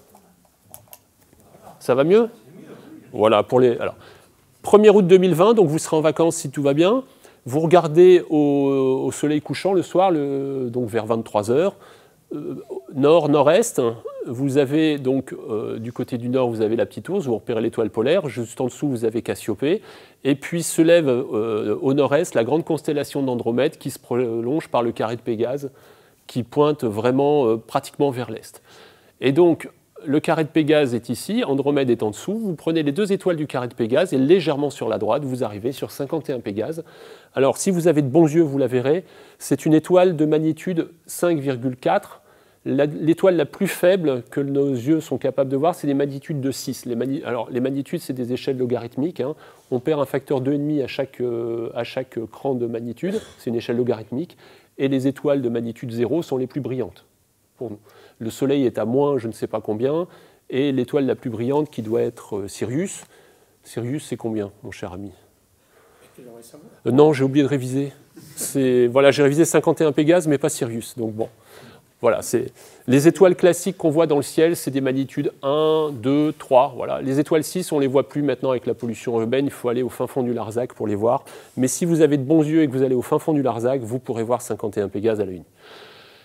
Ça va mieux? Voilà, pour les... Alors, premier août deux mille vingt, donc vous serez en vacances si tout va bien. Vous regardez au, au soleil couchant le soir, le, donc vers vingt-trois heures, euh, nord-nord-est. Vous avez donc, euh, du côté du nord, vous avez la petite ours, vous repérez l'étoile polaire. Juste en dessous, vous avez Cassiopée. Et puis se lève euh, au nord-est la grande constellation d'Andromède qui se prolonge par le carré de Pégase, qui pointe vraiment euh, pratiquement vers l'est. Et donc, le carré de Pégase est ici, Andromède est en dessous. Vous prenez les deux étoiles du carré de Pégase et légèrement sur la droite, vous arrivez sur cinquante et un Pégase. Alors, si vous avez de bons yeux, vous la verrez, c'est une étoile de magnitude cinq virgule quatre. L'étoile la plus faible que nos yeux sont capables de voir, c'est des magnitudes de six. Les mani Alors, les magnitudes, c'est des échelles logarithmiques. Hein. On perd un facteur deux virgule cinq à chaque, euh, à chaque cran de magnitude. C'est une échelle logarithmique. Et les étoiles de magnitude zéro sont les plus brillantes pour nous. Le Soleil est à moins je ne sais pas combien, et l'étoile la plus brillante qui doit être Sirius. Sirius, c'est combien, mon cher ami? euh, Non, j'ai oublié de réviser. Voilà, j'ai révisé cinquante et un Pégase, mais pas Sirius. Donc bon, voilà. Les étoiles classiques qu'on voit dans le ciel, c'est des magnitudes un, deux, trois. Voilà. Les étoiles six, on ne les voit plus maintenant avec la pollution urbaine. Il faut aller au fin fond du Larzac pour les voir. Mais si vous avez de bons yeux et que vous allez au fin fond du Larzac, vous pourrez voir cinquante et un Pégase à l'œil nu.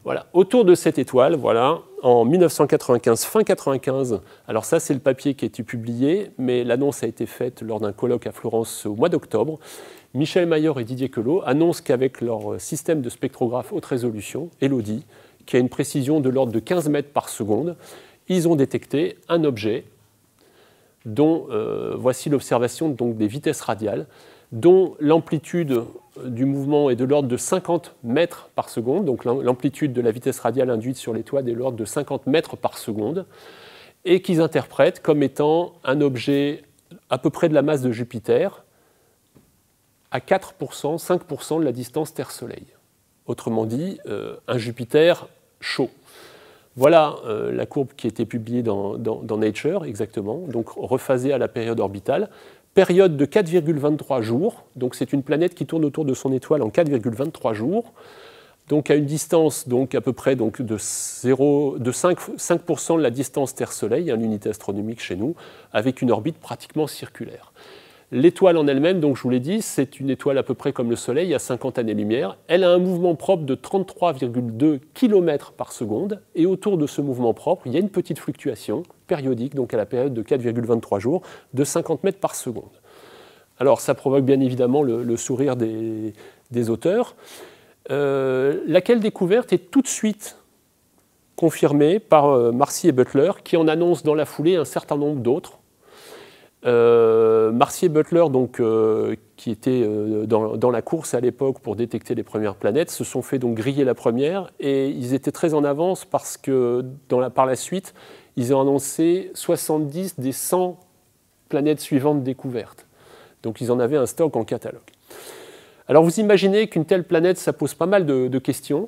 Voilà. Autour de cette étoile, voilà, en mille neuf cent quatre-vingt-quinze, fin quatre-vingt-quinze, alors ça c'est le papier qui a été publié, mais l'annonce a été faite lors d'un colloque à Florence au mois d'octobre. Michel Mayer et Didier Queloz annoncent qu'avec leur système de spectrographe haute résolution, Elodie, qui a une précision de l'ordre de quinze mètres par seconde, ils ont détecté un objet dont, euh, voici l'observation donc des vitesses radiales, dont l'amplitude du mouvement est de l'ordre de cinquante mètres par seconde, donc l'amplitude de la vitesse radiale induite sur l'étoile est de l'ordre de cinquante mètres par seconde, et qu'ils interprètent comme étant un objet à peu près de la masse de Jupiter, à quatre pour cent, cinq pour cent de la distance Terre-Soleil. Autrement dit, euh, un Jupiter chaud. Voilà euh, la courbe qui a été publiée dans, dans, dans Nature, exactement, donc rephasée à la période orbitale. Période de quatre virgule vingt-trois jours, donc c'est une planète qui tourne autour de son étoile en quatre virgule vingt-trois jours, donc à une distance donc à peu près donc de, zéro, de cinq pour cent de la distance Terre-Soleil, hein, l'unité astronomique chez nous, avec une orbite pratiquement circulaire. L'étoile en elle-même, donc je vous l'ai dit, c'est une étoile à peu près comme le Soleil, à cinquante années-lumière. Elle a un mouvement propre de trente-trois virgule deux kilomètres par seconde, et autour de ce mouvement propre, il y a une petite fluctuation périodique, donc à la période de quatre virgule vingt-trois jours, de cinquante mètres par seconde. Alors ça provoque bien évidemment le, le sourire des, des auteurs, euh, laquelle découverte est tout de suite confirmée par euh, Marcy et Butler, qui en annoncent dans la foulée un certain nombre d'autres. Euh, Marcy et Butler, donc, euh, qui étaient euh, dans, dans la course à l'époque pour détecter les premières planètes, se sont fait donc griller la première, et ils étaient très en avance parce que dans la, par la suite, ils ont annoncé soixante-dix des cent planètes suivantes découvertes. Donc ils en avaient un stock en catalogue. Alors vous imaginez qu'une telle planète, ça pose pas mal de, de questions.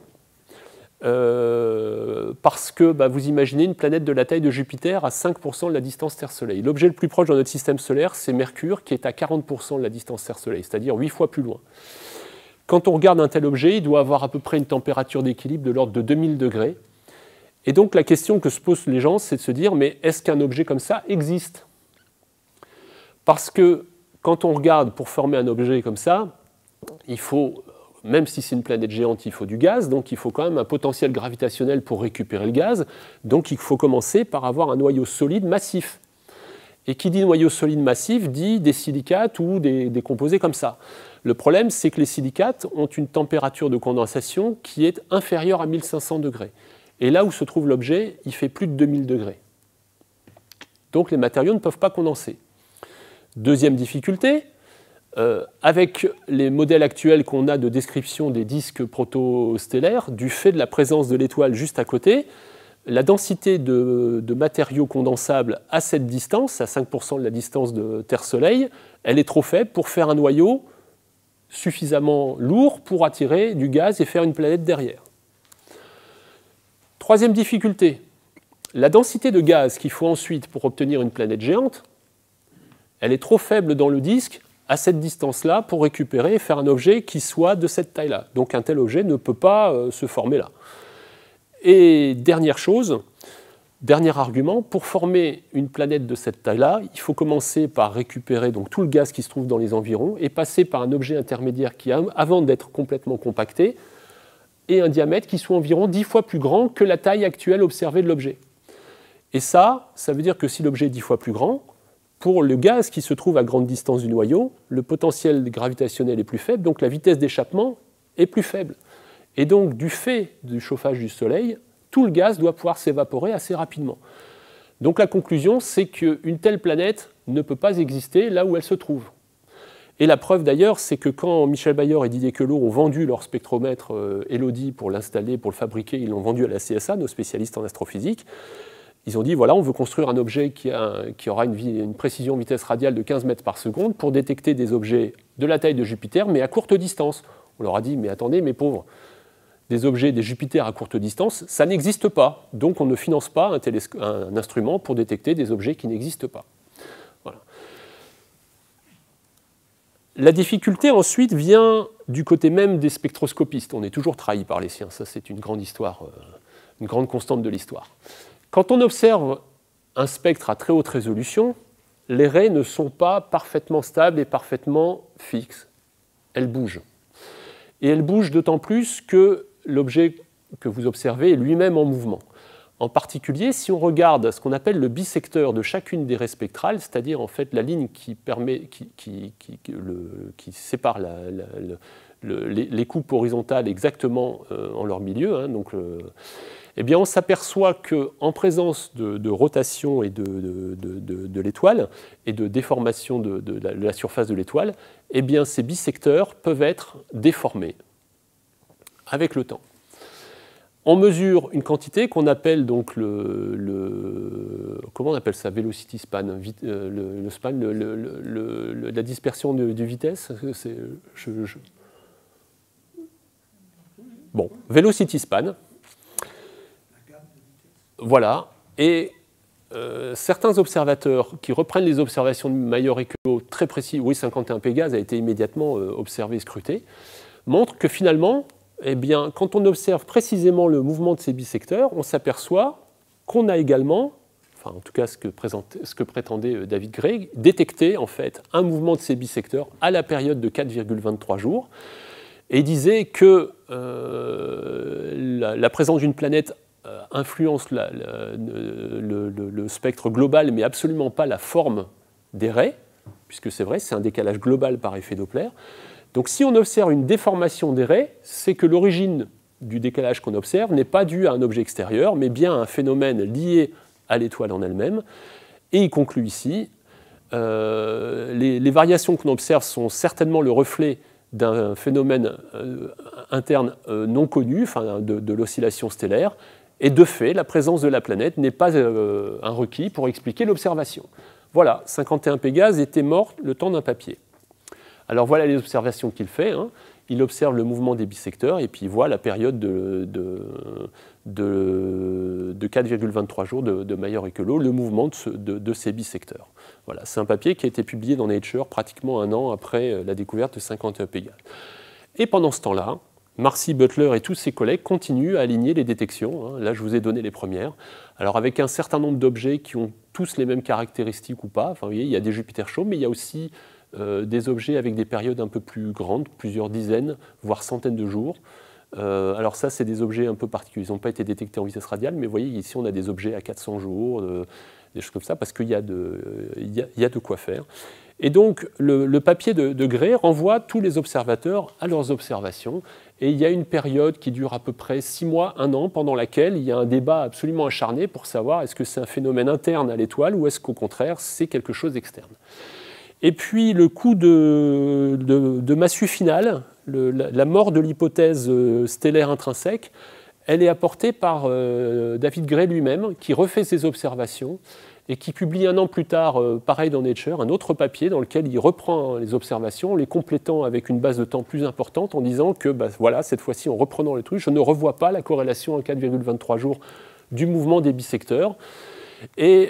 Euh, parce que bah, vous imaginez une planète de la taille de Jupiter à cinq pour cent de la distance Terre-Soleil. L'objet le plus proche dans notre système solaire, c'est Mercure, qui est à quarante pour cent de la distance Terre-Soleil, c'est-à-dire huit fois plus loin. Quand on regarde un tel objet, il doit avoir à peu près une température d'équilibre de l'ordre de deux mille degrés. Et donc la question que se posent les gens, c'est de se dire, mais est-ce qu'un objet comme ça existe? Parce que quand on regarde pour former un objet comme ça, il faut... Même si c'est une planète géante, il faut du gaz, donc il faut quand même un potentiel gravitationnel pour récupérer le gaz. Donc il faut commencer par avoir un noyau solide massif. Et qui dit noyau solide massif dit des silicates ou des, des composés comme ça. Le problème, c'est que les silicates ont une température de condensation qui est inférieure à mille cinq cents degrés. Et là où se trouve l'objet, il fait plus de deux mille degrés. Donc les matériaux ne peuvent pas condenser. Deuxième difficulté, Euh, avec les modèles actuels qu'on a de description des disques protostellaires, du fait de la présence de l'étoile juste à côté, la densité de, de matériaux condensables à cette distance, à cinq pour cent de la distance de Terre-Soleil, elle est trop faible pour faire un noyau suffisamment lourd pour attirer du gaz et faire une planète derrière. Troisième difficulté, la densité de gaz qu'il faut ensuite pour obtenir une planète géante, elle est trop faible dans le disque à cette distance-là pour récupérer et faire un objet qui soit de cette taille-là. Donc un tel objet ne peut pas euh, se former là. Et dernière chose, dernier argument, pour former une planète de cette taille-là, il faut commencer par récupérer donc, tout le gaz qui se trouve dans les environs et passer par un objet intermédiaire qui, avant d'être complètement compacté, ait un diamètre qui soit environ dix fois plus grand que la taille actuelle observée de l'objet. Et ça, ça veut dire que si l'objet est dix fois plus grand, pour le gaz qui se trouve à grande distance du noyau, le potentiel gravitationnel est plus faible, donc la vitesse d'échappement est plus faible. Et donc, du fait du chauffage du Soleil, tout le gaz doit pouvoir s'évaporer assez rapidement. Donc la conclusion, c'est qu'une telle planète ne peut pas exister là où elle se trouve. Et la preuve d'ailleurs, c'est que quand Michel Mayer et Didier Queloz ont vendu leur spectromètre euh, Elodie pour l'installer, pour le fabriquer, ils l'ont vendu à la C S A, nos spécialistes en astrophysique. Ils ont dit, voilà, on veut construire un objet qui, a, qui aura une, une précision vitesse radiale de quinze mètres par seconde pour détecter des objets de la taille de Jupiter, mais à courte distance. On leur a dit, mais attendez, mes pauvres, des objets, des Jupiters à courte distance, ça n'existe pas. Donc on ne finance pas un, télesco- un instrument pour détecter des objets qui n'existent pas. Voilà. La difficulté ensuite vient du côté même des spectroscopistes. On est toujours trahi par les siens, ça c'est une grande histoire, euh, une grande constante de l'histoire. Quand on observe un spectre à très haute résolution, les raies ne sont pas parfaitement stables et parfaitement fixes. Elles bougent. Et elles bougent d'autant plus que l'objet que vous observez est lui-même en mouvement. En particulier, si on regarde ce qu'on appelle le bisecteur de chacune des raies spectrales, c'est-à-dire en fait la ligne qui, permet, qui, qui, qui, le, qui sépare la, la, le, le, les, les coupes horizontales exactement euh, en leur milieu, hein, donc, euh, eh bien on s'aperçoit qu'en présence de, de rotation et de, de, de, de, de l'étoile et de déformation de, de, la, de la surface de l'étoile, eh bien ces bisecteurs peuvent être déformés avec le temps. On mesure une quantité qu'on appelle donc le, le comment on appelle ça, velocity span, vit, euh, le, le span, le, le, le, la dispersion de, de vitesse. C'est, je, je... Bon, velocity span. Voilà. Et euh, certains observateurs qui reprennent les observations de Mayor-Ekelöw très précis, oui, cinquante et un Pégase a été immédiatement euh, observé, scruté, montrent que finalement, eh bien, quand on observe précisément le mouvement de ces bisecteurs, on s'aperçoit qu'on a également, enfin en tout cas ce que, ce que prétendait David Gray, détecté en fait un mouvement de ces bisecteurs à la période de quatre virgule vingt-trois jours, et il disait que euh, la, la présence d'une planète euh, influence la, la, le, le, le spectre global, mais absolument pas la forme des raies, puisque c'est vrai, c'est un décalage global par effet Doppler. Donc si on observe une déformation des raies, c'est que l'origine du décalage qu'on observe n'est pas due à un objet extérieur, mais bien à un phénomène lié à l'étoile en elle-même. Et il conclut ici, euh, les, les variations qu'on observe sont certainement le reflet d'un phénomène euh, interne euh, non connu, enfin de, de l'oscillation stellaire, et de fait, la présence de la planète n'est pas euh, un requis pour expliquer l'observation. Voilà, cinquante et un Pégase était mort le temps d'un papier. Alors voilà les observations qu'il fait. Hein. Il observe le mouvement des bisecteurs et puis il voit la période de, de, de, de quatre virgule vingt-trois jours de, de Mayor-Ekelöw, le mouvement de, ce, de, de ces bisecteurs. Voilà, c'est un papier qui a été publié dans Nature pratiquement un an après la découverte de cinquante et un Pégase. Et pendant ce temps-là, Marcy Butler et tous ses collègues continuent à aligner les détections. Hein. Là, je vous ai donné les premières. Alors avec un certain nombre d'objets qui ont tous les mêmes caractéristiques ou pas. Enfin, vous voyez, il y a des Jupiter chauds, mais il y a aussi Euh, des objets avec des périodes un peu plus grandes, plusieurs dizaines, voire centaines de jours. Euh, alors ça, c'est des objets un peu particuliers. Ils n'ont pas été détectés en vitesse radiale, mais vous voyez, ici, on a des objets à quatre cents jours, euh, des choses comme ça, parce qu'il y, euh, y, y a de quoi faire. Et donc, le, le papier de, de Gray renvoie tous les observateurs à leurs observations. Et il y a une période qui dure à peu près six mois, un an, pendant laquelle il y a un débat absolument acharné pour savoir est-ce que c'est un phénomène interne à l'étoile ou est-ce qu'au contraire, c'est quelque chose d'externe. Et puis le coup de, de, de massue finale, le, la, la mort de l'hypothèse stellaire intrinsèque, elle est apportée par euh, David Gray lui-même, qui refait ses observations et qui publie un an plus tard, euh, pareil dans Nature, un autre papier dans lequel il reprend les observations, les complétant avec une base de temps plus importante, en disant que bah, voilà, cette fois-ci, en reprenant les trucs, je ne revois pas la corrélation en quatre virgule vingt-trois jours du mouvement des bisecteurs. Et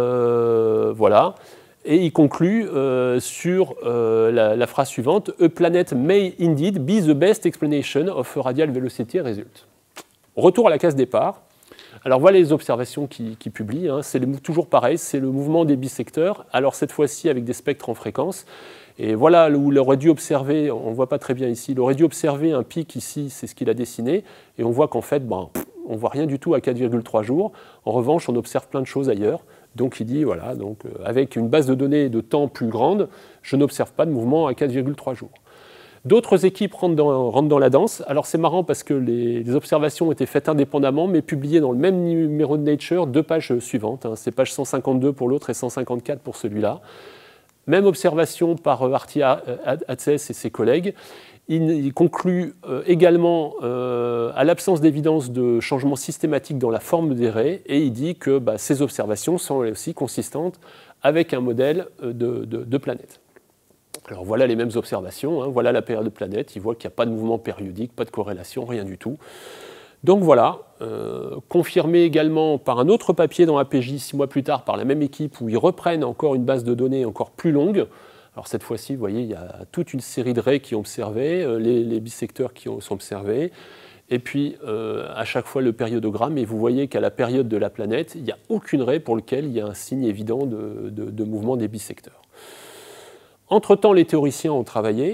euh, voilà. Et il conclut euh, sur euh, la, la phrase suivante « A planet may indeed be the best explanation of a radial velocity result ». Retour à la case départ. Alors voilà les observations qu'il qui publie. Hein. C'est toujours pareil, c'est le mouvement des bisecteurs. Alors cette fois-ci avec des spectres en fréquence. Et voilà où il aurait dû observer, on ne voit pas très bien ici, il aurait dû observer un pic ici, c'est ce qu'il a dessiné. Et on voit qu'en fait, ben, on ne voit rien du tout à quatre virgule trois jours. En revanche, on observe plein de choses ailleurs. Donc il dit, voilà, donc, euh, avec une base de données de temps plus grande, je n'observe pas de mouvement à quatre virgule trois jours. D'autres équipes rentrent dans, rentrent dans la danse. Alors c'est marrant parce que les, les observations ont été faites indépendamment, mais publiées dans le même numéro de Nature, deux pages suivantes. Hein. C'est page cent cinquante-deux pour l'autre et cent cinquante-quatre pour celui-là. Même observation par euh, Artie Hatzes et ses collègues. Il, il conclut euh, également euh, à l'absence d'évidence de changement systématique dans la forme des raies, et il dit que bah, ces observations sont aussi consistantes avec un modèle de, de, de planète. Alors voilà les mêmes observations, hein, voilà la période de planète, il voit qu'il n'y a pas de mouvement périodique, pas de corrélation, rien du tout. Donc voilà, euh, confirmé également par un autre papier dans A P J six mois plus tard par la même équipe où ils reprennent encore une base de données encore plus longue. Alors cette fois-ci, vous voyez, il y a toute une série de raies qui ont observé, euh, les, les bisecteurs qui ont, sont observés, et puis euh, à chaque fois le périodogramme, et vous voyez qu'à la période de la planète, il n'y a aucune raie pour laquelle il y a un signe évident de, de, de mouvement des bisecteurs. Entre-temps, les théoriciens ont travaillé,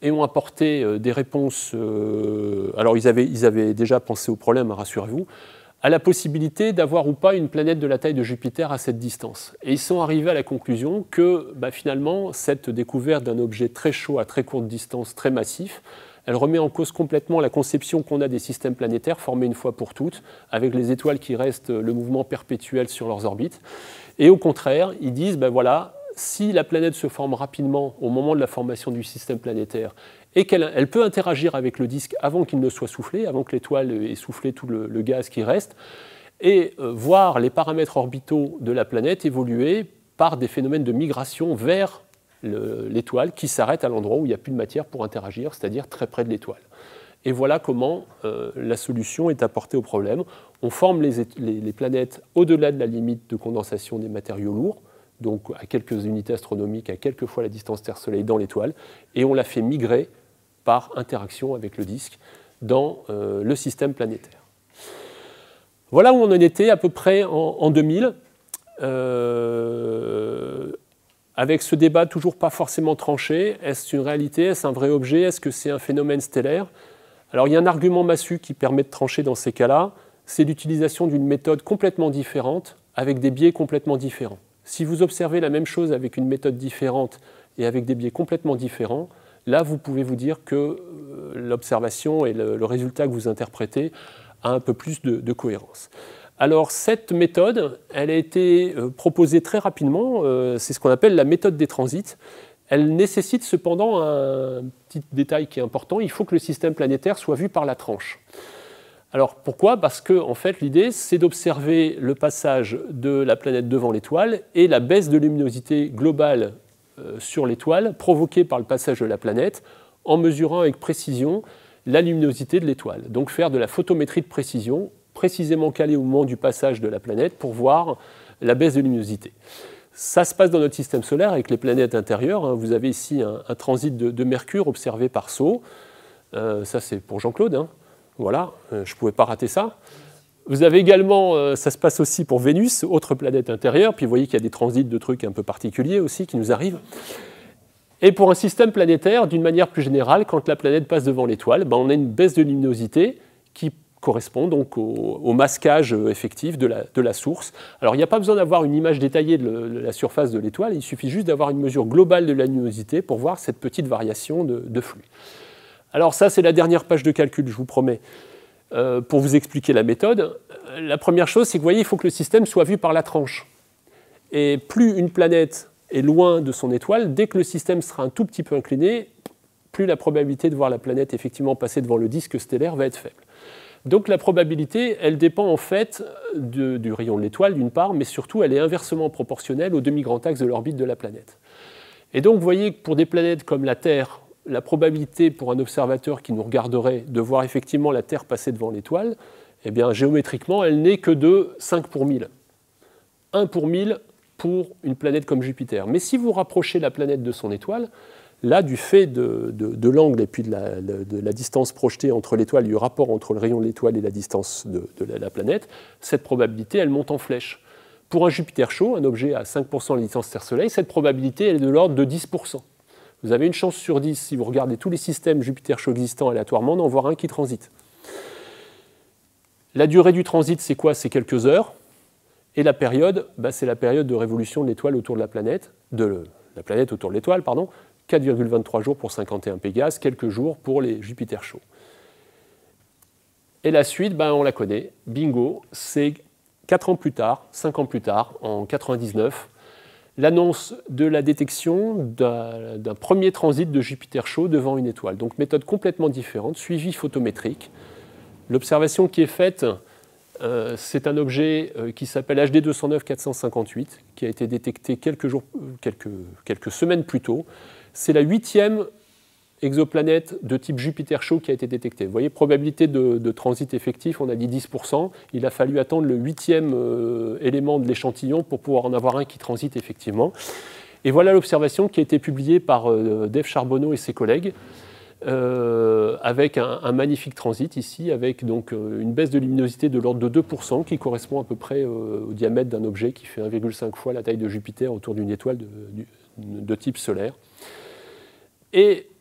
et ont apporté euh, des réponses. Euh, alors, ils avaient, ils avaient déjà pensé au problème, rassurez-vous, à la possibilité d'avoir ou pas une planète de la taille de Jupiter à cette distance. Et ils sont arrivés à la conclusion que bah, finalement, cette découverte d'un objet très chaud à très courte distance, très massif, elle remet en cause complètement la conception qu'on a des systèmes planétaires formés une fois pour toutes, avec les étoiles qui restent le mouvement perpétuel sur leurs orbites. Et au contraire, ils disent, ben voilà, si la planète se forme rapidement au moment de la formation du système planétaire et qu'elle elle peut interagir avec le disque avant qu'il ne soit soufflé, avant que l'étoile ait soufflé tout le, le gaz qui reste, et euh, voir les paramètres orbitaux de la planète évoluer par des phénomènes de migration vers l'étoile qui s'arrête à l'endroit où il n'y a plus de matière pour interagir, c'est-à-dire très près de l'étoile. Et voilà comment euh, la solution est apportée au problème. On forme les, les, les planètes au-delà de la limite de condensation des matériaux lourds, donc à quelques unités astronomiques, à quelques fois la distance Terre-Soleil dans l'étoile, et on la fait migrer par interaction avec le disque dans euh, le système planétaire. Voilà où on en était à peu près en, en deux mille. Euh, avec ce débat toujours pas forcément tranché, est-ce une réalité, est-ce un vrai objet, est-ce que c'est un phénomène stellaire? Alors il y a un argument massu qui permet de trancher dans ces cas-là, c'est l'utilisation d'une méthode complètement différente, avec des biais complètement différents. Si vous observez la même chose avec une méthode différente et avec des biais complètement différents, là vous pouvez vous dire que l'observation et le, le résultat que vous interprétez a un peu plus de, de cohérence. Alors cette méthode, elle a été proposée très rapidement, euh, c'est ce qu'on appelle la méthode des transits. Elle nécessite cependant un petit détail qui est important, il faut que le système planétaire soit vu par la tranche. Alors pourquoi? Parce que en fait, l'idée, c'est d'observer le passage de la planète devant l'étoile et la baisse de luminosité globale euh, sur l'étoile provoquée par le passage de la planète en mesurant avec précision la luminosité de l'étoile. Donc faire de la photométrie de précision, précisément calée au moment du passage de la planète pour voir la baisse de luminosité. Ça se passe dans notre système solaire avec les planètes intérieures. Vous avez ici un, un transit de, de Mercure observé par S O. Euh, ça, c'est pour Jean-Claude. Hein. Voilà, euh, je ne pouvais pas rater ça. Vous avez également, euh, ça se passe aussi pour Vénus, autre planète intérieure. Puis vous voyez qu'il y a des transits de trucs un peu particuliers aussi qui nous arrivent. Et pour un système planétaire, d'une manière plus générale, quand la planète passe devant l'étoile, ben, on a une baisse de luminosité qui correspond donc au, au masquage effectif de la, de la source. Alors il n'y a pas besoin d'avoir une image détaillée de, le, de la surface de l'étoile, il suffit juste d'avoir une mesure globale de la luminosité pour voir cette petite variation de, de flux. Alors ça, c'est la dernière page de calcul, je vous promets, euh, pour vous expliquer la méthode. La première chose, c'est que vous voyez, il faut que le système soit vu par la tranche. Et plus une planète est loin de son étoile, dès que le système sera un tout petit peu incliné, plus la probabilité de voir la planète effectivement passer devant le disque stellaire va être faible. Donc la probabilité, elle dépend en fait de, du rayon de l'étoile d'une part, mais surtout elle est inversement proportionnelle au demi-grand axe de l'orbite de la planète. Et donc vous voyez que pour des planètes comme la Terre, la probabilité pour un observateur qui nous regarderait de voir effectivement la Terre passer devant l'étoile, eh bien géométriquement, elle n'est que de cinq pour mille. un pour mille pour une planète comme Jupiter. Mais si vous rapprochez la planète de son étoile, là, du fait de, de, de l'angle et puis de la, de, de la distance projetée entre l'étoile, du rapport entre le rayon de l'étoile et la distance de, de la, la planète, cette probabilité, elle monte en flèche. Pour un Jupiter chaud, un objet à cinq pour cent de la distance Terre-Soleil, cette probabilité elle est de l'ordre de dix pour cent. Vous avez une chance sur dix, si vous regardez tous les systèmes Jupiter chaud existants aléatoirement, d'en voir un qui transite. La durée du transit, c'est quoi? C'est quelques heures. Et la période, bah, c'est la période de révolution de l'étoile autour de la planète, de la planète autour de l'étoile, pardon, quatre virgule vingt-trois jours pour cinquante et un Pégase, quelques jours pour les Jupiter chauds. Et la suite, ben, on la connaît, bingo, c'est quatre ans plus tard, cinq ans plus tard, en quatre-vingt-dix-neuf, l'annonce de la détection d'un, d'un premier transit de Jupiter chaud devant une étoile. Donc méthode complètement différente, suivi photométrique. L'observation qui est faite, euh, c'est un objet euh, qui s'appelle H D deux cent neuf quatre cent cinquante-huit, qui a été détecté quelques, jours, quelques, quelques semaines plus tôt. C'est la huitième exoplanète de type Jupiter chaud qui a été détectée. Vous voyez, probabilité de, de transit effectif, on a dit dix pour cent. Il a fallu attendre le huitième euh, élément de l'échantillon pour pouvoir en avoir un qui transite effectivement. Et voilà l'observation qui a été publiée par euh, Dave Charbonneau et ses collègues, euh, avec un, un magnifique transit ici, avec donc euh, une baisse de luminosité de l'ordre de deux pour cent, qui correspond à peu près euh, au diamètre d'un objet qui fait un virgule cinq fois la taille de Jupiter autour d'une étoile de, de, de type solaire. Et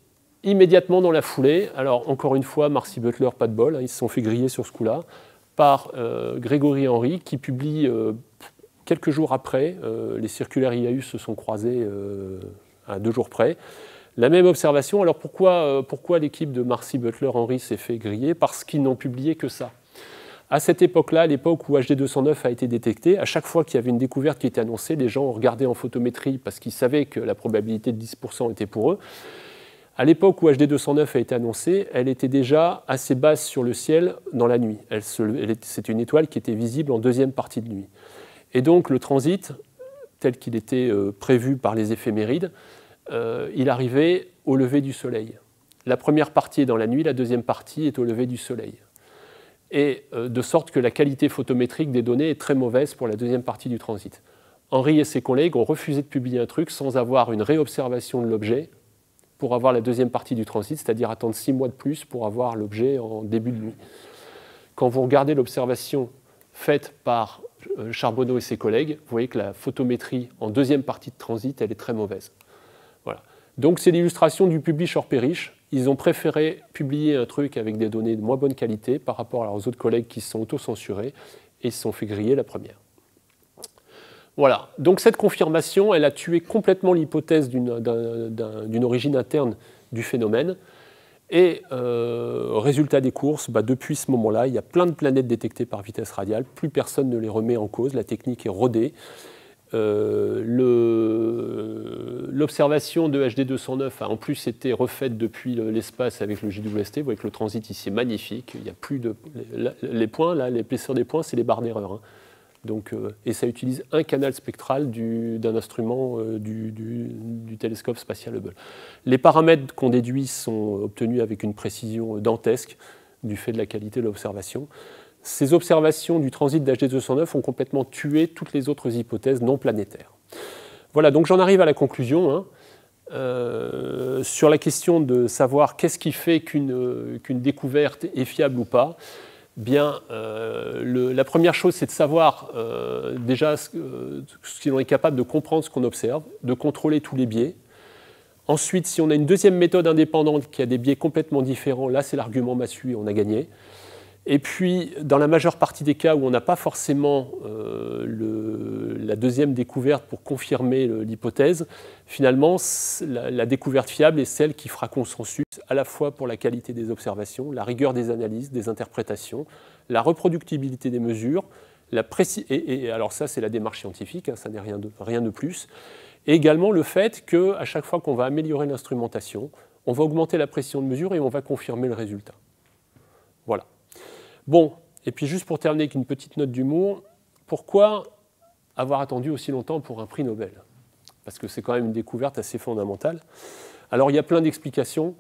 Immédiatement dans la foulée, alors encore une fois, Marcy Butler, pas de bol, hein, ils se sont fait griller sur ce coup-là, par euh, Grégory Henry, qui publie euh, quelques jours après, euh, les circulaires I A U se sont croisés euh, à deux jours près, la même observation. Alors pourquoi, euh, pourquoi l'équipe de Marcy Butler Henry s'est fait griller? Parce qu'ils n'ont publié que ça. À cette époque-là, à l'époque où H D deux cent neuf a été détecté, à chaque fois qu'il y avait une découverte qui était annoncée, les gens regardaient en photométrie parce qu'ils savaient que la probabilité de dix pour cent était pour eux. À l'époque où H D deux cent neuf a été annoncée, elle était déjà assez basse sur le ciel dans la nuit. C'était une étoile qui était visible en deuxième partie de nuit. Et donc le transit, tel qu'il était euh, prévu par les éphémérides, euh, il arrivait au lever du soleil. La première partie est dans la nuit, la deuxième partie est au lever du soleil. Et euh, de sorte que la qualité photométrique des données est très mauvaise pour la deuxième partie du transit. Henry et ses collègues ont refusé de publier un truc sans avoir une réobservation de l'objet pour avoir la deuxième partie du transit, c'est-à-dire attendre six mois de plus pour avoir l'objet en début de nuit. Quand vous regardez l'observation faite par Charbonneau et ses collègues, vous voyez que la photométrie en deuxième partie de transit, elle est très mauvaise. Voilà. Donc c'est l'illustration du publish or perish. Ils ont préféré publier un truc avec des données de moins bonne qualité par rapport à leurs autres collègues qui se sont auto-censurés et se sont fait griller la première. Voilà, donc cette confirmation, elle a tué complètement l'hypothèse d'une origine interne du phénomène. Et euh, résultat des courses, bah, depuis ce moment-là, il y a plein de planètes détectées par vitesse radiale, plus personne ne les remet en cause, la technique est rodée. Euh, L'observation de H D deux cent neuf a en plus été refaite depuis l'espace avec le J W S T. Vous voyez que le transit ici est magnifique, il y a plus de... Les points, là, l'épaisseur des points, c'est les barres d'erreur. Hein. Donc, euh, et ça utilise un canal spectral d'un instrument euh, du, du, du télescope spatial Hubble. Les paramètres qu'on déduit sont obtenus avec une précision dantesque du fait de la qualité de l'observation. Ces observations du transit d'H D deux cent neuf ont complètement tué toutes les autres hypothèses non planétaires. Voilà, donc j'en arrive à la conclusion. Hein. Euh, sur la question de savoir qu'est-ce qui fait qu'une qu'une découverte est fiable ou pas. Bien, euh, le, la première chose, c'est de savoir euh, déjà ce, euh, si on est capable de comprendre ce qu'on observe, de contrôler tous les biais. Ensuite, si on a une deuxième méthode indépendante qui a des biais complètement différents, là, c'est l'argument massu et on a gagné. Et puis, dans la majeure partie des cas où on n'a pas forcément euh, le, la deuxième découverte pour confirmer l'hypothèse, finalement, la, la découverte fiable est celle qui fera consensus à la fois pour la qualité des observations, la rigueur des analyses, des interprétations, la reproductibilité des mesures, la préci et, et alors ça, c'est la démarche scientifique, hein, ça n'est rien de, rien de plus, et également le fait qu'à chaque fois qu'on va améliorer l'instrumentation, on va augmenter la précision de mesure et on va confirmer le résultat. Voilà. Bon, et puis juste pour terminer avec une petite note d'humour, pourquoi avoir attendu aussi longtemps pour un prix Nobel? Parce que c'est quand même une découverte assez fondamentale. Alors il y a plein d'explications.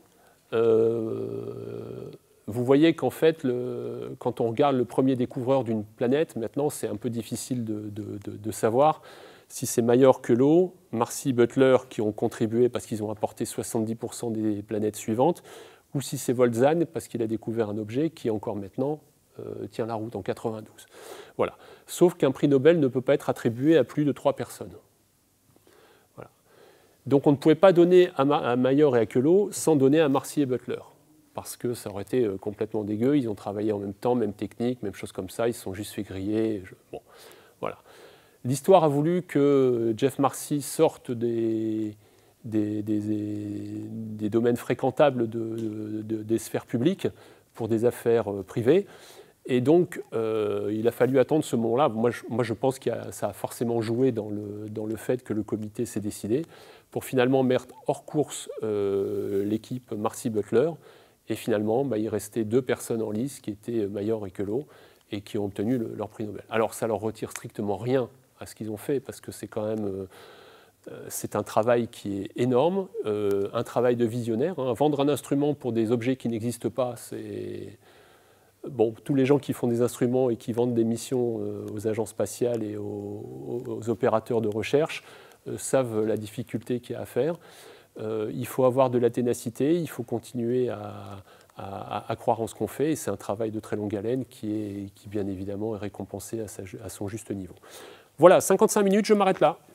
Euh, vous voyez qu'en fait, le, quand on regarde le premier découvreur d'une planète, maintenant c'est un peu difficile de, de, de, de savoir si c'est Mayor que l'eau, Marcy, Butler qui ont contribué parce qu'ils ont apporté soixante-dix pour cent des planètes suivantes, ou si c'est Boltzmann parce qu'il a découvert un objet qui encore maintenant euh, tient la route en quatre-vingt-douze. Voilà. Sauf qu'un prix Nobel ne peut pas être attribué à plus de trois personnes. Voilà. Donc on ne pouvait pas donner à, Ma à Mayor et à Queloz sans donner à Marcy et Butler, parce que ça aurait été complètement dégueu. Ils ont travaillé en même temps, même technique, même chose comme ça, ils se sont juste fait griller. Je... Bon, voilà. L'histoire a voulu que Jeff Marcy sorte des, des, des, des domaines fréquentables de, de, des sphères publiques pour des affaires privées. Et donc, euh, il a fallu attendre ce moment-là. Moi, moi, je pense que ça a forcément joué dans le, dans le fait que le comité s'est décidé pour finalement mettre hors course euh, l'équipe Marcy-Butler. Et finalement, bah, il restait deux personnes en lice qui étaient Mayor et Queloz et qui ont obtenu le, leur prix Nobel. Alors, ça leur retire strictement rien à ce qu'ils ont fait parce que c'est quand même... Euh, c'est un travail qui est énorme, euh, un travail de visionnaire. Hein. Vendre un instrument pour des objets qui n'existent pas, c'est... Bon, tous les gens qui font des instruments et qui vendent des missions euh, aux agences spatiales et aux, aux opérateurs de recherche euh, savent la difficulté qu'il y a à faire. Euh, il faut avoir de la ténacité, il faut continuer à, à, à croire en ce qu'on fait, et c'est un travail de très longue haleine qui, est, qui bien évidemment, est récompensé à, sa, à son juste niveau. Voilà, cinquante-cinq minutes, je m'arrête là.